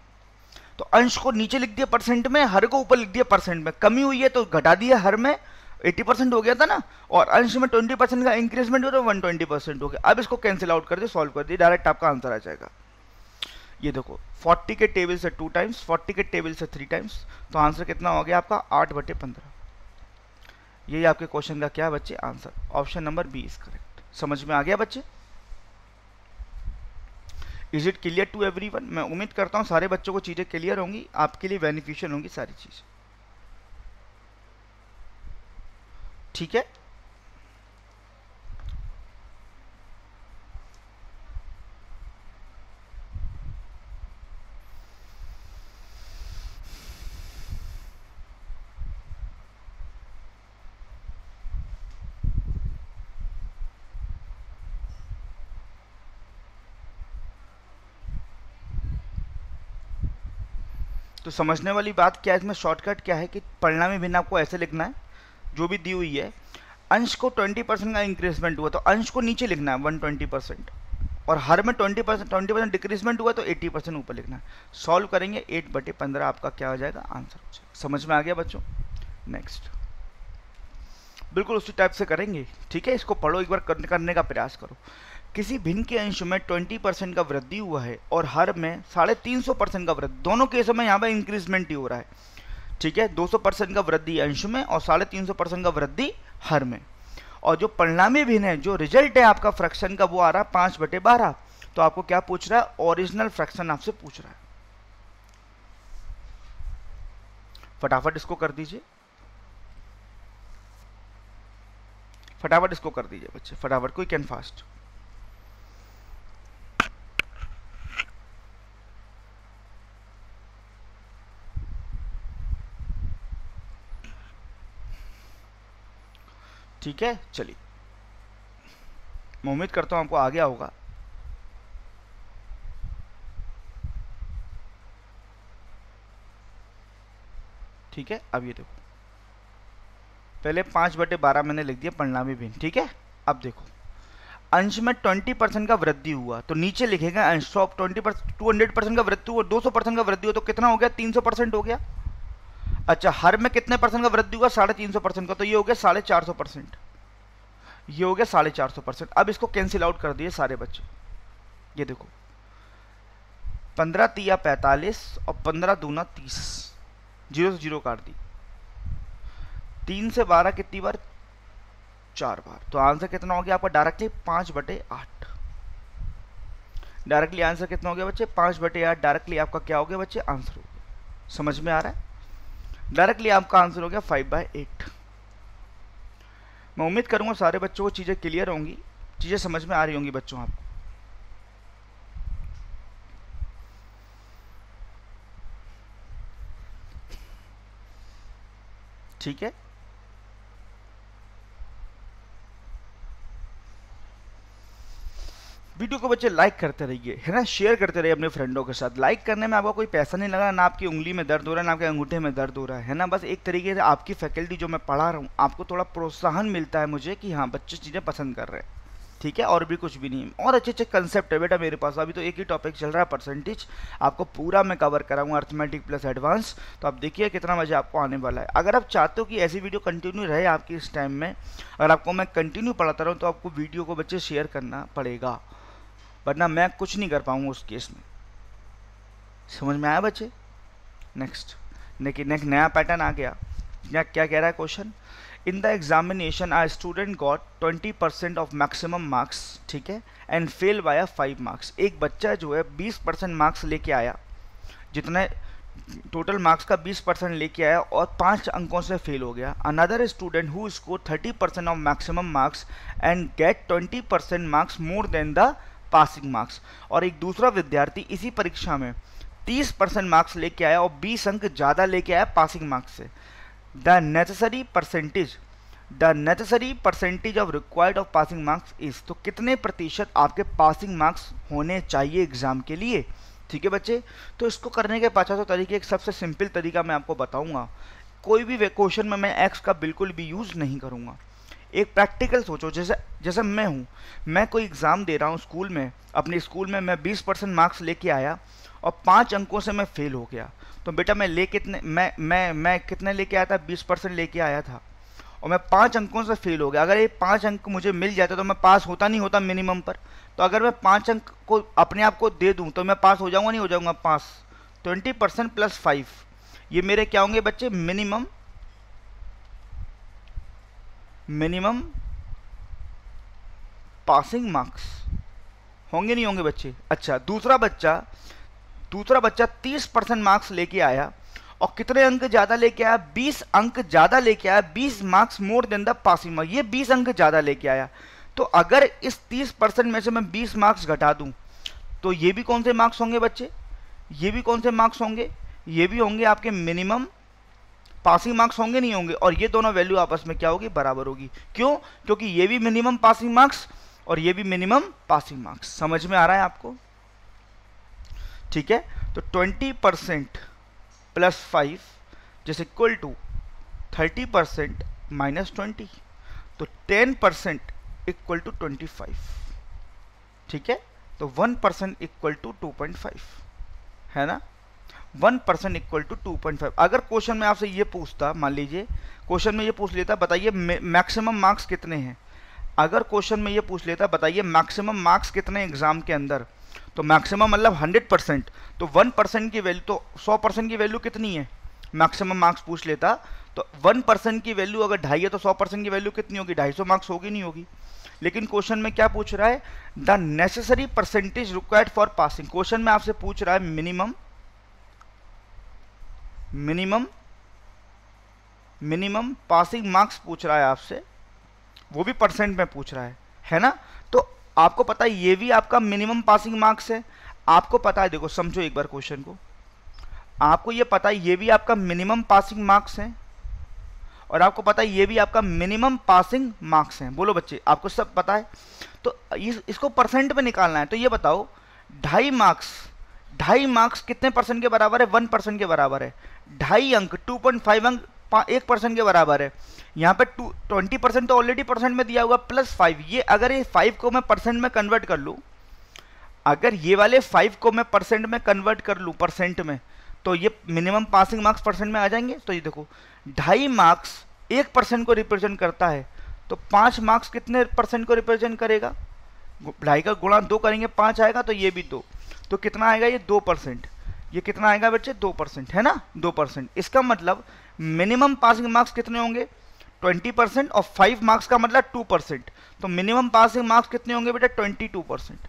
तो अंश को नीचे लिख दिया परसेंट में, हर को ऊपर लिख दिया परसेंट में। कमी हुई है तो घटा दिया हर में, अस्सी परसेंट हो गया था ना, और अंश में ट्वेंटी परसेंट का इंक्रीजमेंट हो तो वन ट्वेंटी परसेंट हो गया। अब इसको कैंसिल आउट कर दे, सॉल्व कर दिए, डायरेक्ट आपका आंसर आ जाएगा। ये देखो चालीस के टेबल से टू टाइम्स, चालीस के टेबल से थ्री टाइम्स, तो आंसर कितना हो गया आपका आठ बटे पंद्रह। यही आपके क्वेश्चन का क्या है बच्चे answer, option number B is correct. समझ में आ गया बच्चे? Is it clear to everyone? मैं उम्मीद करता हूँ सारे बच्चों को चीज़ें क्लियर होंगी, आपके लिए बेनिफिशियल होंगी सारी चीज़। ठीक है, तो समझने वाली बात क्या है इसमें, शॉर्टकट क्या है कि परिणामी भिन्न आपको ऐसे लिखना है, जो भी दी हुई है, अंश को ट्वेंटी परसेंट का इंक्रीजमेंट हुआ तो अंश को नीचे लिखना है वन ट्वेंटी परसेंट, और हर में twenty percent twenty percent decreasement हुआ तो एटी परसेंट ऊपर लिखना है। सॉल्व करेंगे, एट बटे पंद्रह आपका क्या हो जाएगा आंसर हो जाएगा। समझ में आ गया बच्चों? नेक्स्ट बिल्कुल उसी टाइप से करेंगे। ठीक है, इसको पढ़ो एक बार, करने का प्रयास करो। किसी भिन्न के अंश में बीस परसेंट का वृद्धि हुआ है और हर में साढ़े तीन सौ परसेंट का वृद्धि, दोनों केसों में यहाँ पर इंक्रीजमेंट ही हो रहा है। ठीक है, दो सौ परसेंट का वृद्धि अंश में और साढ़े तीन सौ परसेंट का वृद्धि हर में, और जो परिणामी भिन्न है, जो रिजल्ट है आपका फ्रैक्शन का, वो आ रहा है पाँच बटे बारह। तो आपको क्या पूछ रहा है, ओरिजिनल फ्रैक्शन आपसे पूछ रहा है। फटाफट इसको कर दीजिए, फटाफट इसको कर दीजिए बच्चे, फटाफट, क्विक एंड फास्ट। ठीक है, चलिए, मैं उम्मीद करता हूं आपको आ गया होगा। ठीक है, अब ये देखो, पहले पाँच बटे बारह मैंने लिख दिया परिणामी भिन्न। ठीक है, अब देखो अंश में ट्वेंटी परसेंट का वृद्धि हुआ तो नीचे लिखेगा अंश सौ twenty percent two hundred percent का वृद्धि हुआ, दो सौ परसेंट का वृद्धि हुआ तो कितना हो गया, तीन सौ परसेंट हो गया। अच्छा, हर में कितने परसेंट का वृद्धि हुआ, साढ़े तीन सौ परसेंट का, तो ये हो गया साढ़े चार सौ परसेंट, ये हो गया साढ़े चार सौ परसेंट। अब इसको कैंसिल आउट कर दिए सारे बच्चे। ये देखो पंद्रह तिया पैंतालीस और पंद्रह दूना तीस, जीरो से जीरो काट दी, तीन से बारह कितनी बार, चार बार, तो आंसर कितना हो गया आपका डायरेक्टली पाँच बटे आठ। डायरेक्टली आंसर कितना हो गया बच्चे, पाँच बटे आठ। डायरेक्टली आपका क्या हो गया बच्चे, आंसर हो गया। समझ में आ रहा है? डायरेक्टली आपका आंसर हो गया फाइव बाय एट। मैं उम्मीद करूंगा सारे बच्चों को चीज़ें क्लियर होंगी, चीज़ें समझ में आ रही होंगी बच्चों आपको। ठीक है, वीडियो को बच्चे लाइक करते रहिए, है ना, शेयर करते रहिए अपने फ्रेंडों के साथ। लाइक करने में आपका कोई पैसा नहीं लगा, ना आपकी उंगली में दर्द हो रहा है, ना आपके अंगूठे में दर्द हो रहा है ना, बस एक तरीके से आपकी फैकल्टी जो मैं पढ़ा रहा हूँ, आपको थोड़ा प्रोत्साहन मिलता है मुझे कि हाँ बच्चे चीज़ें पसंद कर रहे हैं। ठीक है, और भी कुछ भी नहीं, और अच्छे अच्छे कंसेप्ट है बेटा मेरे पास। अभी तो एक ही टॉपिक चल रहा है परसेंटेज, आपको पूरा मैं कवर कराऊंगा, अर्थमेटिक प्लस एडवांस। तो आप देखिए कितना मजा आपको आने वाला है। अगर आप चाहते हो कि ऐसी वीडियो कंटिन्यू रहे आपकी इस टाइम में, अगर आपको मैं कंटिन्यू पढ़ाता रहूँ, तो आपको वीडियो को बच्चे शेयर करना पड़ेगा, वरना मैं कुछ नहीं कर पाऊंगा उस केस में। समझ में आया बच्चे? नेक्स्ट, लेकिन एक नया पैटर्न आ गया। क्या क्या कह रहा है question, in the examination a student got twenty percent of maximum marks, ठीक है, and fail by five marks. एक बच्चा जो है बीस परसेंट मार्क्स लेके आया, जितने टोटल मार्क्स का बीस परसेंट लेके आया और पाँच अंकों से फेल हो गया। Another student who score thirty percent of maximum marks and get twenty percent marks more than the passing marks. और एक दूसरा विद्यार्थी इसी परीक्षा में तीस परसेंट मार्क्स लेके आया और बीस अंक ज़्यादा लेके आया पासिंग मार्क्स से। The necessary percentage the necessary percentage of required of passing marks is, तो कितने प्रतिशत आपके पासिंग मार्क्स होने चाहिए एग्जाम के लिए। ठीक है बच्चे, तो इसको करने के पचासों तरीके, एक सबसे सिंपल तरीका मैं आपको बताऊंगा। कोई भी क्वेश्चन में मैं एक्स का बिल्कुल भी यूज़ नहीं करूंगा। एक प्रैक्टिकल सोचो, जैसे जैसे मैं हूँ, मैं कोई एग्ज़ाम दे रहा हूँ स्कूल में, अपने स्कूल में मैं बीस परसेंट मार्क्स लेके आया और पाँच अंकों से मैं फेल हो गया, तो बेटा मैं ले कितने मैं मैं मैं कितने लेके आया था, बीस परसेंट लेके आया था, और मैं पाँच अंकों से फेल हो गया, अगर ये पाँच अंक मुझे मिल जाते तो मैं पास होता नहीं होता मिनिमम पर। तो अगर मैं पाँच अंक को अपने आप को दे दूं तो मैं पास हो जाऊंगा नहीं हो जाऊंगा pass. Twenty percent plus five ये मेरे क्या होंगे बच्चे, मिनिमम मिनिमम पासिंग मार्क्स होंगे नहीं होंगे बच्चे। अच्छा दूसरा बच्चा दूसरा बच्चा तीस परसेंट मार्क्स लेके आया और कितने अंक ज़्यादा लेके आया, बीस अंक ज़्यादा लेके आया, बीस marks more than the passing marks, ये बीस अंक ज़्यादा लेके आया। तो अगर इस तीस परसेंट में से मैं बीस मार्क्स घटा दूं तो ये भी कौन से मार्क्स होंगे बच्चे, ये भी कौन से मार्क्स होंगे, ये भी होंगे आपके मिनिमम पासिंग मार्क्स होंगे नहीं होंगे। और ये दोनों वैल्यू आपस में क्या होगी, बराबर होगी। क्यों, क्योंकि ये भी मिनिमम पासिंग मार्क्स और ये भी मिनिमम पासिंग मार्क्स। समझ में आ रहा है आपको, ठीक है। तो ट्वेंटी परसेंट प्लस फाइव जैसे equal to thirty percent minus twenty, तो ten percent equal to twenty five, ठीक है। तो one percent equal to two point five है ना, one percent equal to two point five. अगर क्वेश्चन में आपसे ये पूछता, मान लीजिए क्वेश्चन में ये पूछ लेता बताइए मैक्सिमम मार्क्स कितने हैं, अगर क्वेश्चन में ये पूछ लेता बताइए मैक्सिमम मार्क्स कितने एग्जाम के अंदर, तो मैक्सिमम मतलब हंड्रेड परसेंट, तो वन परसेंट की वैल्यू, तो सौ परसेंट की वैल्यू कितनी है, मैक्सिमम मार्क्स पूछ लेता तो वन परसेंट की वैल्यू अगर ढाई है तो सौ परसेंट की वैल्यू कितनी होगी, ढाई सौ मार्क्स होगी नहीं होगी। लेकिन क्वेश्चन में क्या पूछ रहा है, the necessary percentage required for passing. Question में आपसे पूछ रहा है minimum minimum minimum passing marks पूछ रहा है आपसे, वो भी परसेंट में पूछ रहा है, है ना। तो आपको पता है ये भी आपका मिनिमम पासिंग मार्क्स है, आपको पता है, देखो समझो एक बार क्वेश्चन को, आपको ये पता है ये भी आपका मिनिमम पासिंग मार्क्स है और आपको पता है ये भी आपका मिनिमम पासिंग मार्क्स हैं। बोलो बच्चे, आपको सब पता है। तो इस, इसको परसेंट में निकालना है। तो ये बताओ ढाई मार्क्स ढाई मार्क्स कितने परसेंट के बराबर है, वन परसेंट के बराबर है। ढाई अंक टू पॉइंट फाइव अंक एक परसेंट के बराबर है। यहाँ पे टू ट्वेंटी परसेंट तो ऑलरेडी परसेंट में दिया हुआ, प्लस फाइव, ये अगर ये फाइव को मैं परसेंट में कन्वर्ट कर लूँ, अगर ये वाले फाइव को मैं परसेंट में कन्वर्ट कर लूँ परसेंट में, तो ये मिनिमम पासिंग मार्क्स परसेंट में आ जाएंगे। तो ये देखो ढाई मार्क्स एक परसेंट को रिप्रेजेंट करता है, तो पाँच मार्क्स कितने परसेंट को रिप्रेजेंट करेगा, ढाई का गुणा दो करेंगे पाँच आएगा, तो ये भी दो, तो कितना आएगा ये दो परसेंट, ये कितना आएगा बच्चे दो परसेंट, है ना, दो परसेंट। इसका मतलब मिनिमम पासिंग मार्क्स कितने होंगे, ट्वेंटी परसेंट, और फाइव मार्क्स का मतलब टू परसेंट, तो मिनिमम पासिंग मार्क्स कितने होंगे बेटा, ट्वेंटी टू परसेंट।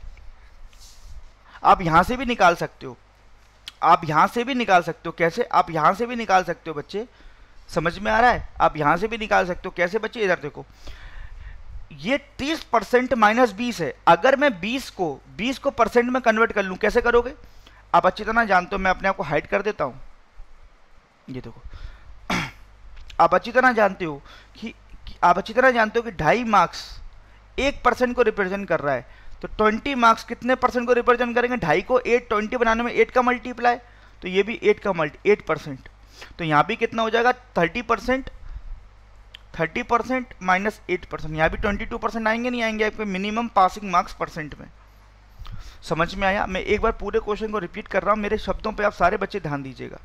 आप यहां से भी निकाल सकते हो, आप यहां से भी निकाल सकते हो, कैसे, आप यहां से भी निकाल सकते हो बच्चे, समझ में आ रहा है, आप यहां से भी निकाल सकते हो। कैसे बच्चे, इधर देखो, ये तीस परसेंट माइनस बीस है, अगर मैं बीस को बीस को परसेंट में कन्वर्ट कर लूं, कैसे करोगे, आप अच्छी तरह जानते हो, मैं अपने आप को हाइड कर देता हूं, ये देखो आप अच्छी तरह जानते हो कि, कि आप अच्छी तरह जानते हो कि ढाई मार्क्स एक परसेंट को रिप्रेजेंट कर रहा है, तो ट्वेंटी मार्क्स कितने परसेंट को रिप्रेजेंट करेंगे, ढाई को एट ट्वेंटी बनाने में एट का मल्टीप्लाई, तो ये भी एट का मल्टी एट परसेंट, तो यहाँ भी कितना हो जाएगा thirty percent, thirty percent minus eight percent, यहाँ भी ट्वेंटी टू परसेंट आएंगे नहीं आएंगे आपके मिनिमम पासिंग मार्क्स परसेंट में। समझ में आया। मैं एक बार पूरे क्वेश्चन को रिपीट कर रहा हूँ, मेरे शब्दों पे आप सारे बच्चे ध्यान दीजिएगा।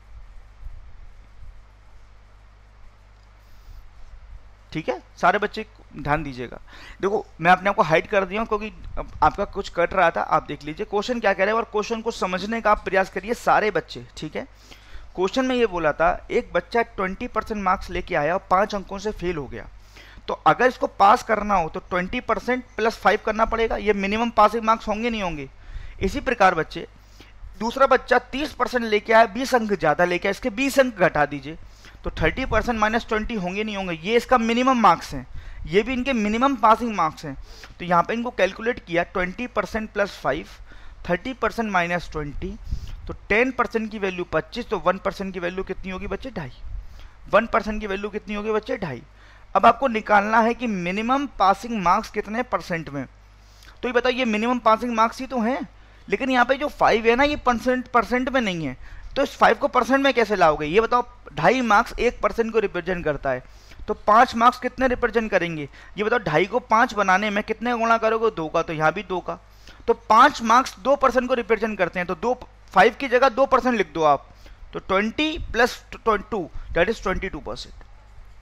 ठीक है, सारे बच्चे ध्यान दीजिएगा। देखो मैं अपने आप को हाइड कर दिया हूँ क्योंकि आपका कुछ कट रहा था, आप देख लीजिए क्वेश्चन क्या कह रहे हैं और क्वेश्चन को समझने का आप प्रयास करिए सारे बच्चे। ठीक है, क्वेश्चन में ये बोला था एक बच्चा ट्वेंटी परसेंट मार्क्स लेके आया और पाँच अंकों से फेल हो गया, तो अगर इसको पास करना हो तो ट्वेंटी परसेंट प्लस फाइव करना पड़ेगा, ये मिनिमम पासिंग मार्क्स होंगे नहीं होंगे। इसी प्रकार बच्चे दूसरा बच्चा तीस परसेंट लेके आया, बीस अंक ज़्यादा लेके आया, इसके बीस अंक घटा दीजिए, तो थर्टी परसेंट माइनस ट्वेंटी होंगे नहीं होंगे, ये इसका मिनिमम मार्क्स हैं, ये भी इनके मिनिमम पासिंग मार्क्स हैं। तो यहाँ पे इनको कैलकुलेट किया, twenty percent plus five, thirty percent minus twenty, तो टेन परसेंट की वैल्यू पच्चीस, तो वन परसेंट की वैल्यू कितनी होगी बच्चे, ढाई। वन परसेंट की वैल्यू कितनी होगी बच्चे, ढाई। अब आपको निकालना है कि मिनिमम पासिंग मार्क्स कितने परसेंट में, तो ये बताइए ये मिनिमम पासिंग मार्क्स ही तो हैं, लेकिन यहाँ पे जो फाइव है ना ये परसेंट परसेंट में नहीं है, तो इस फाइव को परसेंट में कैसे लाओगे, ये बताओ। ढाई मार्क्स एक परसेंट को रिप्रेजेंट करता है, तो पाँच मार्क्स कितने रिप्रेजेंट करेंगे, ये बताओ। ढाई को पाँच बनाने में कितने गुणा करोगे, दो का, तो यहाँ भी दो का, तो पाँच मार्क्स दो परसेंट को रिप्रेजेंट करते हैं, तो दो फाइव की जगह दो परसेंट लिख दो आप, तो twenty plus two that is twenty two percent.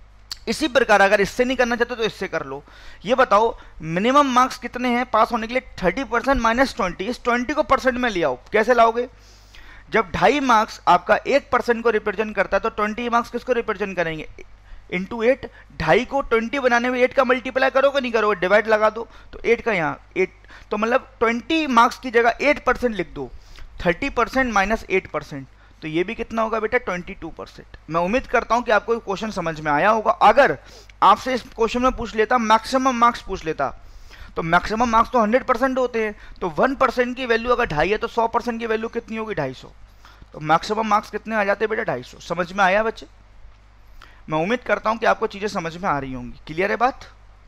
इसी प्रकार अगर इससे नहीं करना चाहते तो इससे कर लो। ये बताओ मिनिमम मार्क्स कितने हैं पास होने के लिए? Thirty percent minus twenty. इस ट्वेंटी को परसेंट में ले आओ। कैसे लाओगे? जब ढाई मार्क्स आपका एक परसेंट को रिप्रेजेंट करता है तो ट्वेंटी मार्क्स किसको रिप्रेजेंट करेंगे? Into eight. ढाई को ट्वेंटी बनाने में एट का मल्टीप्लाई करोगे नहीं करोगे? डिवाइड लगा दो तो एट का यहाँ एट, तो मतलब ट्वेंटी मार्क्स की जगह एट परसेंट लिख दो। Thirty percent minus eight percent, तो ये भी कितना होगा बेटा? Twenty two percent. मैं उम्मीद करता हूं कि आपको क्वेश्चन समझ में आया होगा। अगर आपसे इस क्वेश्चन में पूछ लेता मैक्सिमम मार्क्स पूछ लेता, तो मैक्सिमम मार्क्स तो हंड्रेड परसेंट होते हैं, तो वन परसेंट की वैल्यू अगर ढाई है तो सौ परसेंट की वैल्यू कितनी होगी? ढाई सौ। तो मैक्सिमम मार्क्स कितने आ जाते हैं बेटा? ढाई सौ। समझ में आया बच्चे? मैं उम्मीद करता हूं कि आपको चीजें समझ में आ रही होंगी। क्लियर है बात?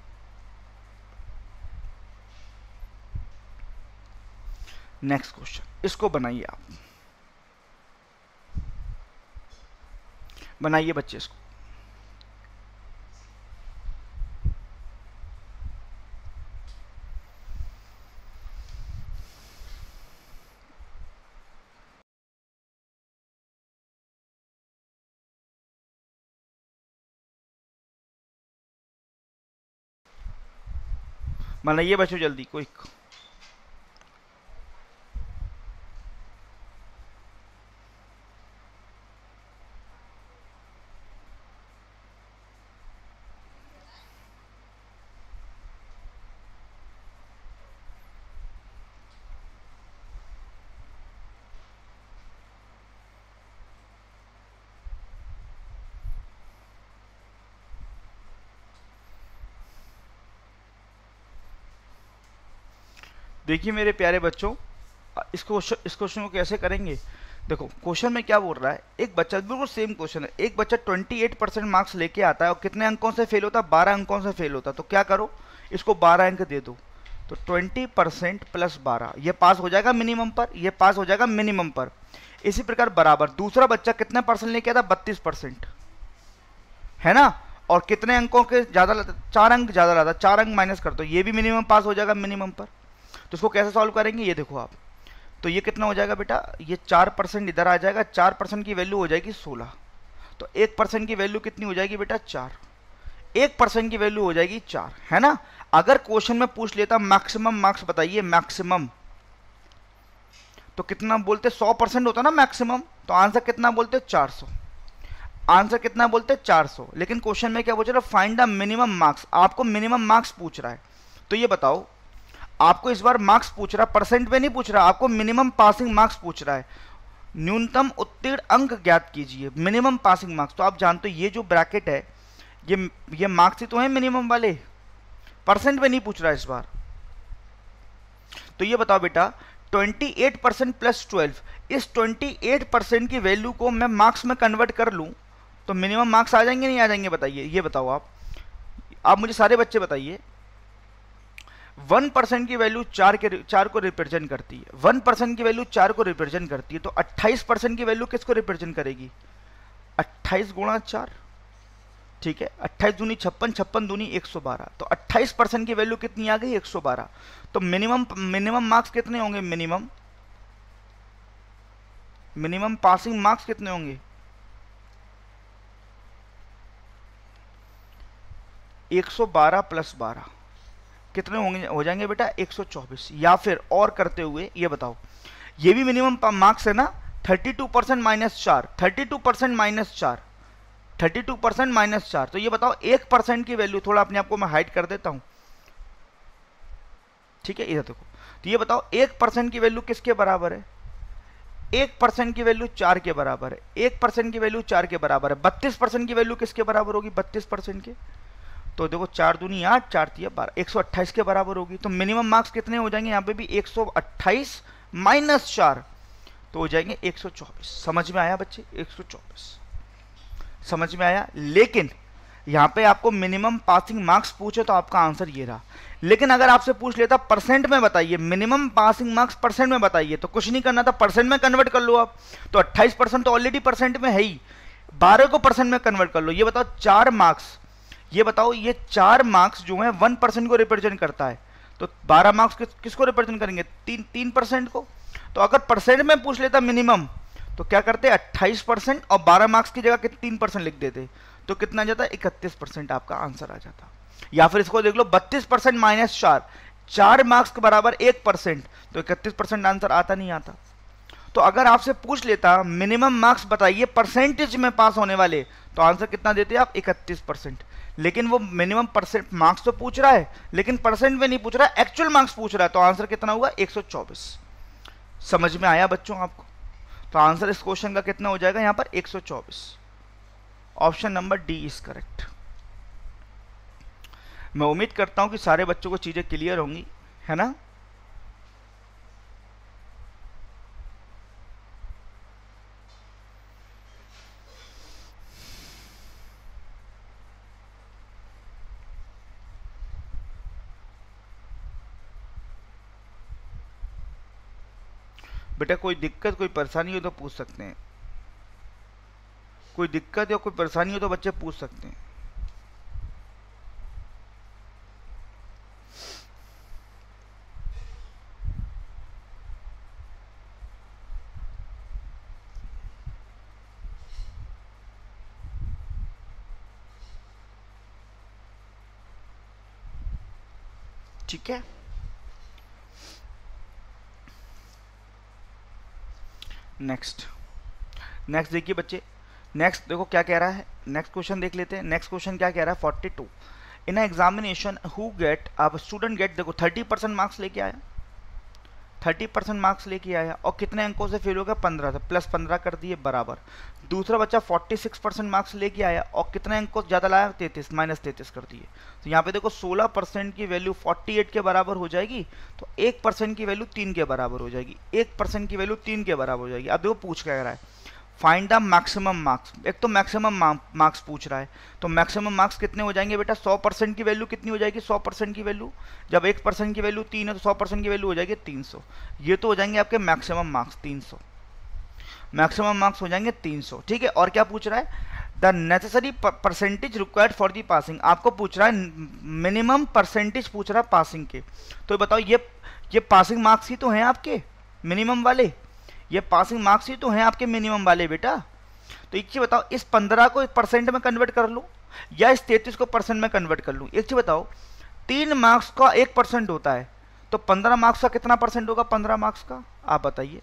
नेक्स्ट क्वेश्चन, इसको बनाइए आप, बनाइए बच्चे इसको। बनाइए बच्चों जल्दी कोई। देखिए मेरे प्यारे बच्चों, इस क्वेश्चन इस क्वेश्चन को कैसे करेंगे? देखो क्वेश्चन में क्या बोल रहा है, एक बच्चा, बिल्कुल सेम क्वेश्चन है, एक बच्चा अट्ठाईस परसेंट मार्क्स लेके आता है और कितने अंकों से फेल होता है? बारह अंकों से फेल होता है। तो क्या करो, इसको बारह अंक दे दो, तो बीस परसेंट प्लस बारह, ये पास हो जाएगा मिनिमम पर, ये पास हो जाएगा मिनिमम पर। इसी प्रकार बराबर दूसरा बच्चा कितने परसेंट लेके आता? बत्तीस परसेंट, है ना, और कितने अंकों के ज्यादा? चार अंक ज्यादा लाता, चार अंक माइनस कर दो, ये भी मिनिमम पास हो जाएगा मिनिमम पर। तो इसको कैसे सॉल्व करेंगे? ये देखो आप, तो ये कितना हो जाएगा बेटा? ये चार परसेंट इधर आ जाएगा, चार परसेंट की वैल्यू हो जाएगी सोलह, तो एक परसेंट की वैल्यू कितनी हो जाएगी बेटा? चार। एक परसेंट की वैल्यू हो जाएगी चार, है ना। अगर क्वेश्चन में पूछ लेता मैक्सिमम मार्क्स बताइए, मैक्सिमम, तो कितना बोलते? सौ परसेंट होता ना मैक्सिमम, तो आंसर कितना बोलते? चार सौ। आंसर कितना बोलते? चार सौ। लेकिन क्वेश्चन में क्या पूछ रहा है? Find the minimum marks. आपको मिनिमम मार्क्स पूछ रहा है, तो ये बताओ, आपको इस बार मार्क्स पूछ रहा है, परसेंट में नहीं पूछ रहा, आपको मिनिमम पासिंग मार्क्स पूछ रहा है। न्यूनतम उत्तीर्ण अंक ज्ञात कीजिए, मिनिमम पासिंग मार्क्स। तो आप जानते हो ये जो ब्रैकेट है, ये ये मार्क्स ही तो है मिनिमम वाले, परसेंट में नहीं पूछ रहा है इस बार। तो ये बताओ बेटा, अट्ठाईस परसेंट प्लस ट्वेल्व, इस अट्ठाईस परसेंट की वैल्यू को मैं मार्क्स में कन्वर्ट कर लूं तो मिनिमम मार्क्स आ जाएंगे नहीं आ जाएंगे? बताइए, ये बताओ आप आप मुझे सारे बच्चे बताइए। वन परसेंट की वैल्यू चार के चार को रिप्रेजेंट करती है, वन परसेंट की वैल्यू चार को रिप्रेजेंट करती है, तो अट्ठाईस परसेंट की वैल्यू किसको रिप्रेजेंट करेगी? अट्ठाईस गुणा चार, ठीक है, अट्ठाईस दूनी छप्पन, छप्पन दूनी एक सौ बारह, तो अट्ठाईस परसेंट की वैल्यू कितनी आ गई? एक सौ बारह। तो मिनिमम मिनिमम मार्क्स कितने होंगे? मिनिमम मिनिमम पासिंग मार्क्स कितने होंगे? एक सौ बारह प्लस बारह कितने होंगे? हो जाएंगे बेटा एक सौ चौबीस। या फिर और करते हुए ये बताओ, ये भी मिनिमम मार्क्स है ना, बत्तीस परसेंट माइनस चार, बत्तीस परसेंट माइनस चार, बत्तीस परसेंट माइनस चार, तो ये बताओ एक परसेंट की वैल्यू, थोड़ा अपने आप को मैं हाइड कर देता हूं, ठीक है, इधर देखो, तो ये बताओ एक परसेंट की वैल्यू किसके बराबर है? एक परसेंट की वैल्यू चार के बराबर है, एक परसेंट की वैल्यू चार के बराबर है। बत्तीस परसेंट की वैल्यू किसके बराबर होगी? बत्तीस परसेंट के, तो देखो चार दूनी आठ, चार तिया बारह, एक सौ अट्ठाईस के बराबर होगी। तो मिनिमम मार्क्स कितने हो जाएंगे? यहाँ पे भी एक सौ अट्ठाईस माइनस चार, तो हो जाएंगे एक सौ चौबीस। समझ में आया बच्चे? एक सौ चौबीस समझ में आया। लेकिन यहाँ पे आपको मिनिमम पासिंग मार्क्स पूछे तो आपका आंसर ये रहा। लेकिन अगर आपसे पूछ लेता परसेंट में बताइए, मिनिमम पासिंग मार्क्स परसेंट में बताइए, तो कुछ नहीं करना था, परसेंट में कन्वर्ट कर लो आप। तो अट्ठाईस परसेंट तो ऑलरेडी परसेंट में है ही, बारह को परसेंट में कन्वर्ट कर लो। ये बताओ चार मार्क्स, ये बताओ ये चार मार्क्स जो है वन परसेंट को रिप्रेजेंट करता है, तो बारह मार्क्स किस, किसको रिप्रेजेंट करेंगे? तीन तीन परसेंट को। तो अगर परसेंट में पूछ लेता मिनिमम, तो क्या करते? अट्ठाईस परसेंट और बारह मार्क्स की जगह तीन परसेंट लिख देते, तो कितना आ जाता, इकतीस परसेंट आपका आंसर आ जाता। या फिर इसको देख लो, बत्तीस परसेंट माइनस चार, चार मार्क्स के बराबर एक परसेंट, तो इकतीस परसेंट आंसर आता नहीं आता। तो अगर आपसे पूछ लेता मिनिमम मार्क्स बताइए परसेंटेज में पास होने वाले, तो आंसर कितना देते आप, इकतीस परसेंट। लेकिन वो मिनिमम परसेंट मार्क्स तो पूछ रहा है, लेकिन परसेंट में नहीं पूछ रहा है, एक्चुअल मार्क्स पूछ रहा है, तो आंसर कितना हुआ, एक सौ चौबीस। समझ में आया बच्चों आपको? तो आंसर इस क्वेश्चन का कितना हो जाएगा यहां पर, एक सौ चौबीस। Option number D is correct. मैं उम्मीद करता हूं कि सारे बच्चों को चीजें क्लियर होंगी, है ना। बेटा कोई दिक्कत कोई परेशानी हो तो पूछ सकते हैं, कोई दिक्कत या कोई परेशानी हो तो बच्चे पूछ सकते हैं। ठीक है, नेक्स्ट नेक्स्ट देखिए बच्चे, नेक्स्ट देखो क्या कह रहा है, नेक्स्ट क्वेश्चन देख लेते हैं। नेक्स्ट क्वेश्चन क्या कह रहा है, forty two in examination who get, आप स्टूडेंट गेट, देखो थर्टी परसेंट मार्क्स लेके आया, थर्टी परसेंट मार्क्स लेके आया और कितने अंकों से फेल हो गया, पंद्रह से, प्लस पंद्रह कर दिए बराबर। दूसरा बच्चा फोर्टी सिक्स परसेंट मार्क्स लेके आया और कितने अंकों ज़्यादा लाया, तैंतीस, माइनस तैंतीस कर दिए। तो यहाँ पे देखो सोलह परसेंट की वैल्यू अड़तालीस के बराबर हो जाएगी, तो एक परसेंट की वैल्यू तीन के बराबर हो जाएगी, एक परसेंट की वैल्यू तीन के बराबर हो जाएगी। अब देखो पूछ क्या रहा है, फाइंड द मैक्सिमम मार्क्स। एक तो मैक्सिमम मार्क्स पूछ रहा है, तो मैक्सिमम मार्क्स कितने हो जाएंगे बेटा, सौ परसेंट की वैल्यू कितनी हो जाएगी, सौ परसेंट की वैल्यू, जब एक परसेंट की वैल्यू तीन है तो सौ परसेंट की वैल्यू हो जाएगी तीन सौ। ये तो हो जाएंगे आपके मैक्सिमम मार्क्स, तीन सौ मैक्सिमम मार्क्स हो जाएंगे तीन सौ। ठीक है, और क्या पूछ रहा है, the necessary percentage required for the passing. आपको पूछ रहा है मिनिमम परसेंटेज पूछ रहा है पासिंग के, तो बताओ ये ये पासिंग मार्क्स ही तो हैं आपके मिनिमम वाले, ये पासिंग मार्क्स ही तो हैं आपके मिनिमम वाले बेटा। तो एक चीज बताओ, इस पंद्रह को परसेंट में कन्वर्ट कर लूं या इस तैंतीस को परसेंट में कन्वर्ट कर लूं। एक चीज बताओ, तीन मार्क्स का एक परसेंट होता है, तो पंद्रह मार्क्स का कितना परसेंट होगा, पंद्रह मार्क्स का आप बताइए,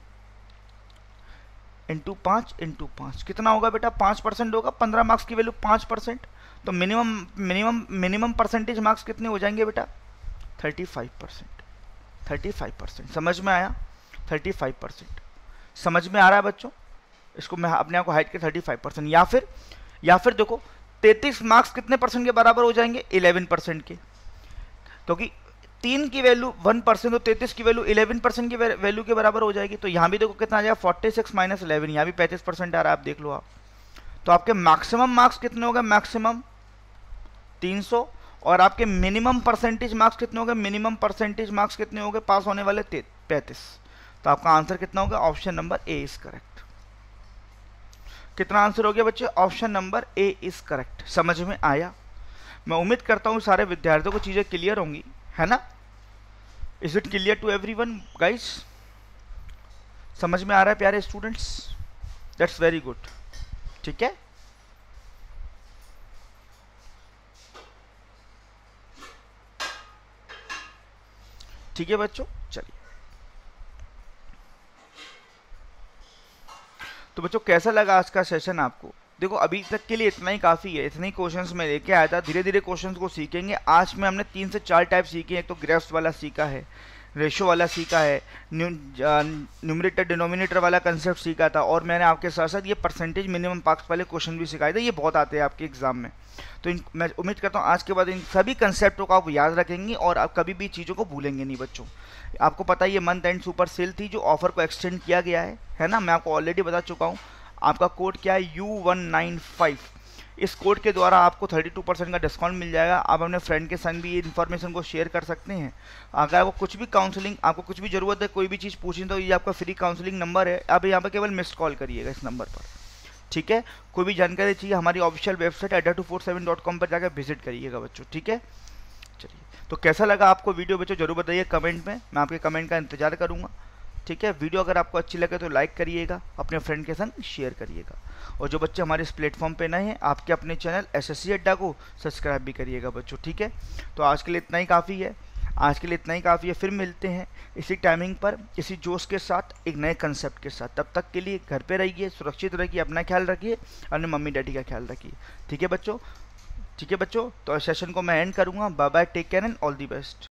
इंटू पाँच इंटू पाँच कितना होगा बेटा, पाँच परसेंट होगा। पंद्रह मार्क्स की वैल्यू पाँच परसेंट, तो minimum minimum minimum percentage marks कितने हो जाएंगे बेटा, thirty five percent, thirty five percent. समझ में आया, थर्टी फाइव परसेंट समझ में आ रहा है बच्चों। इसको मैं अपने आप को हाइट के थर्टी फाइव परसेंट, या फिर या फिर देखो तैंतीस मार्क्स कितने परसेंट के बराबर हो जाएंगे, इलेवन परसेंट के, क्योंकि तीन की वैल्यू वन परसेंट, तो तैंतीस की वैल्यू इलेवन परसेंट की वैल्यू के बराबर हो जाएगी। तो यहाँ भी देखो कितना आ जाएगा, फोर्टी सिक्स माइनस इलेवन, यहाँ भी पैंतीस परसेंट आ रहा है, आप देख लो आप। तो आपके मैक्सिमम मार्क्स कितने हो गए, मैक्सिमम तीन सौ, और आपके मिनिमम परसेंटेज मार्क्स कितने हो गए, मिनिमम परसेंटेज मार्क्स कितने हो गए पास होने वाले, पैंतीस। तो आपका आंसर कितना होगा, option number A is correct. कितना आंसर हो गया बच्चे, option number A is correct. समझ में आया, मैं उम्मीद करता हूँ सारे विद्यार्थियों को चीजें क्लियर होंगी, है ना। Is it clear to everyone guys, समझ में आ रहा है प्यारे स्टूडेंट्स, दैट्स वेरी गुड। ठीक है, ठीक है बच्चों, चलिए। तो बच्चों कैसा लगा आज का सेशन आपको। देखो अभी तक के लिए इतना ही काफ़ी है, इतने ही क्वेश्चंस मैं लेके आया था, धीरे धीरे क्वेश्चंस को सीखेंगे। आज में हमने तीन से चार टाइप सीखे, एक तो ग्रेफ्स वाला सीखा है, रेशो वाला सीखा है, न्यूमरेटर डिनोमिनेटर वाला कंसेप्ट सीखा था, और मैंने आपके साथ साथ ये परसेंटेज मिनिमम मार्क्स वाले क्वेश्चन भी सिखाए थे, ये बहुत आते हैं आपके एग्जाम में। तो इन, मैं उम्मीद करता हूँ आज के बाद इन सभी कंसेप्टों को आप याद रखेंगे और आप कभी भी चीज़ों को भूलेंगे नहीं बच्चों। आपको पता है ये मंथ एंड सुपर सेल थी जो ऑफर को एक्सटेंड किया गया है है ना, मैं आपको ऑलरेडी बता चुका हूँ। आपका कोड क्या है, यू वन नाइन फाइव। इस कोड के द्वारा आपको थर्टी टू परसेंट का डिस्काउंट मिल जाएगा। आप अपने फ्रेंड के संग भी ये इन्फॉर्मेशन को शेयर कर सकते हैं। अगर आपको कुछ भी काउंसलिंग, आपको कुछ भी ज़रूरत है, कोई भी चीज़ पूछनी, तो ये आपका फ्री काउंसलिंग नंबर है, आप यहाँ पर केवल मिस्ड कॉल करिएगा इस नंबर पर। ठीक है, कोई भी जानकारी चाहिए हमारी official website Adda two four seven dot com पर जाकर विजिट करिएगा बच्चों। ठीक है, चलिए। तो कैसा लगा आपको वीडियो बच्चों, जरूर बताइए कमेंट में, मैं आपके कमेंट का इंतजार करूँगा। ठीक। ठीक है। वीडियो अगर आपको अच्छी लगे तो लाइक करिएगा, अपने फ्रेंड के संग शेयर करिएगा। और जो बच्चे हमारे इस प्लेटफॉर्म पे नए हैं, आपके अपने चैनल एसएससी अड्डा को सब्सक्राइब भी करिएगा बच्चों, ठीक है। तो आज के लिए इतना ही काफ़ी है, आज के लिए इतना ही काफ़ी है। फिर मिलते हैं इसी टाइमिंग पर, इसी जोश के साथ, एक नए कंसेप्ट के साथ। तब तक के लिए घर पे रहिए, सुरक्षित रहिए, अपना ख्याल रखिए, अपने मम्मी डैडी का ख्याल रखिए, ठीक है बच्चों। ठीक है बच्चों, तो सेशन को मैं एंड करूँगा। Bye bye, take care and all the best.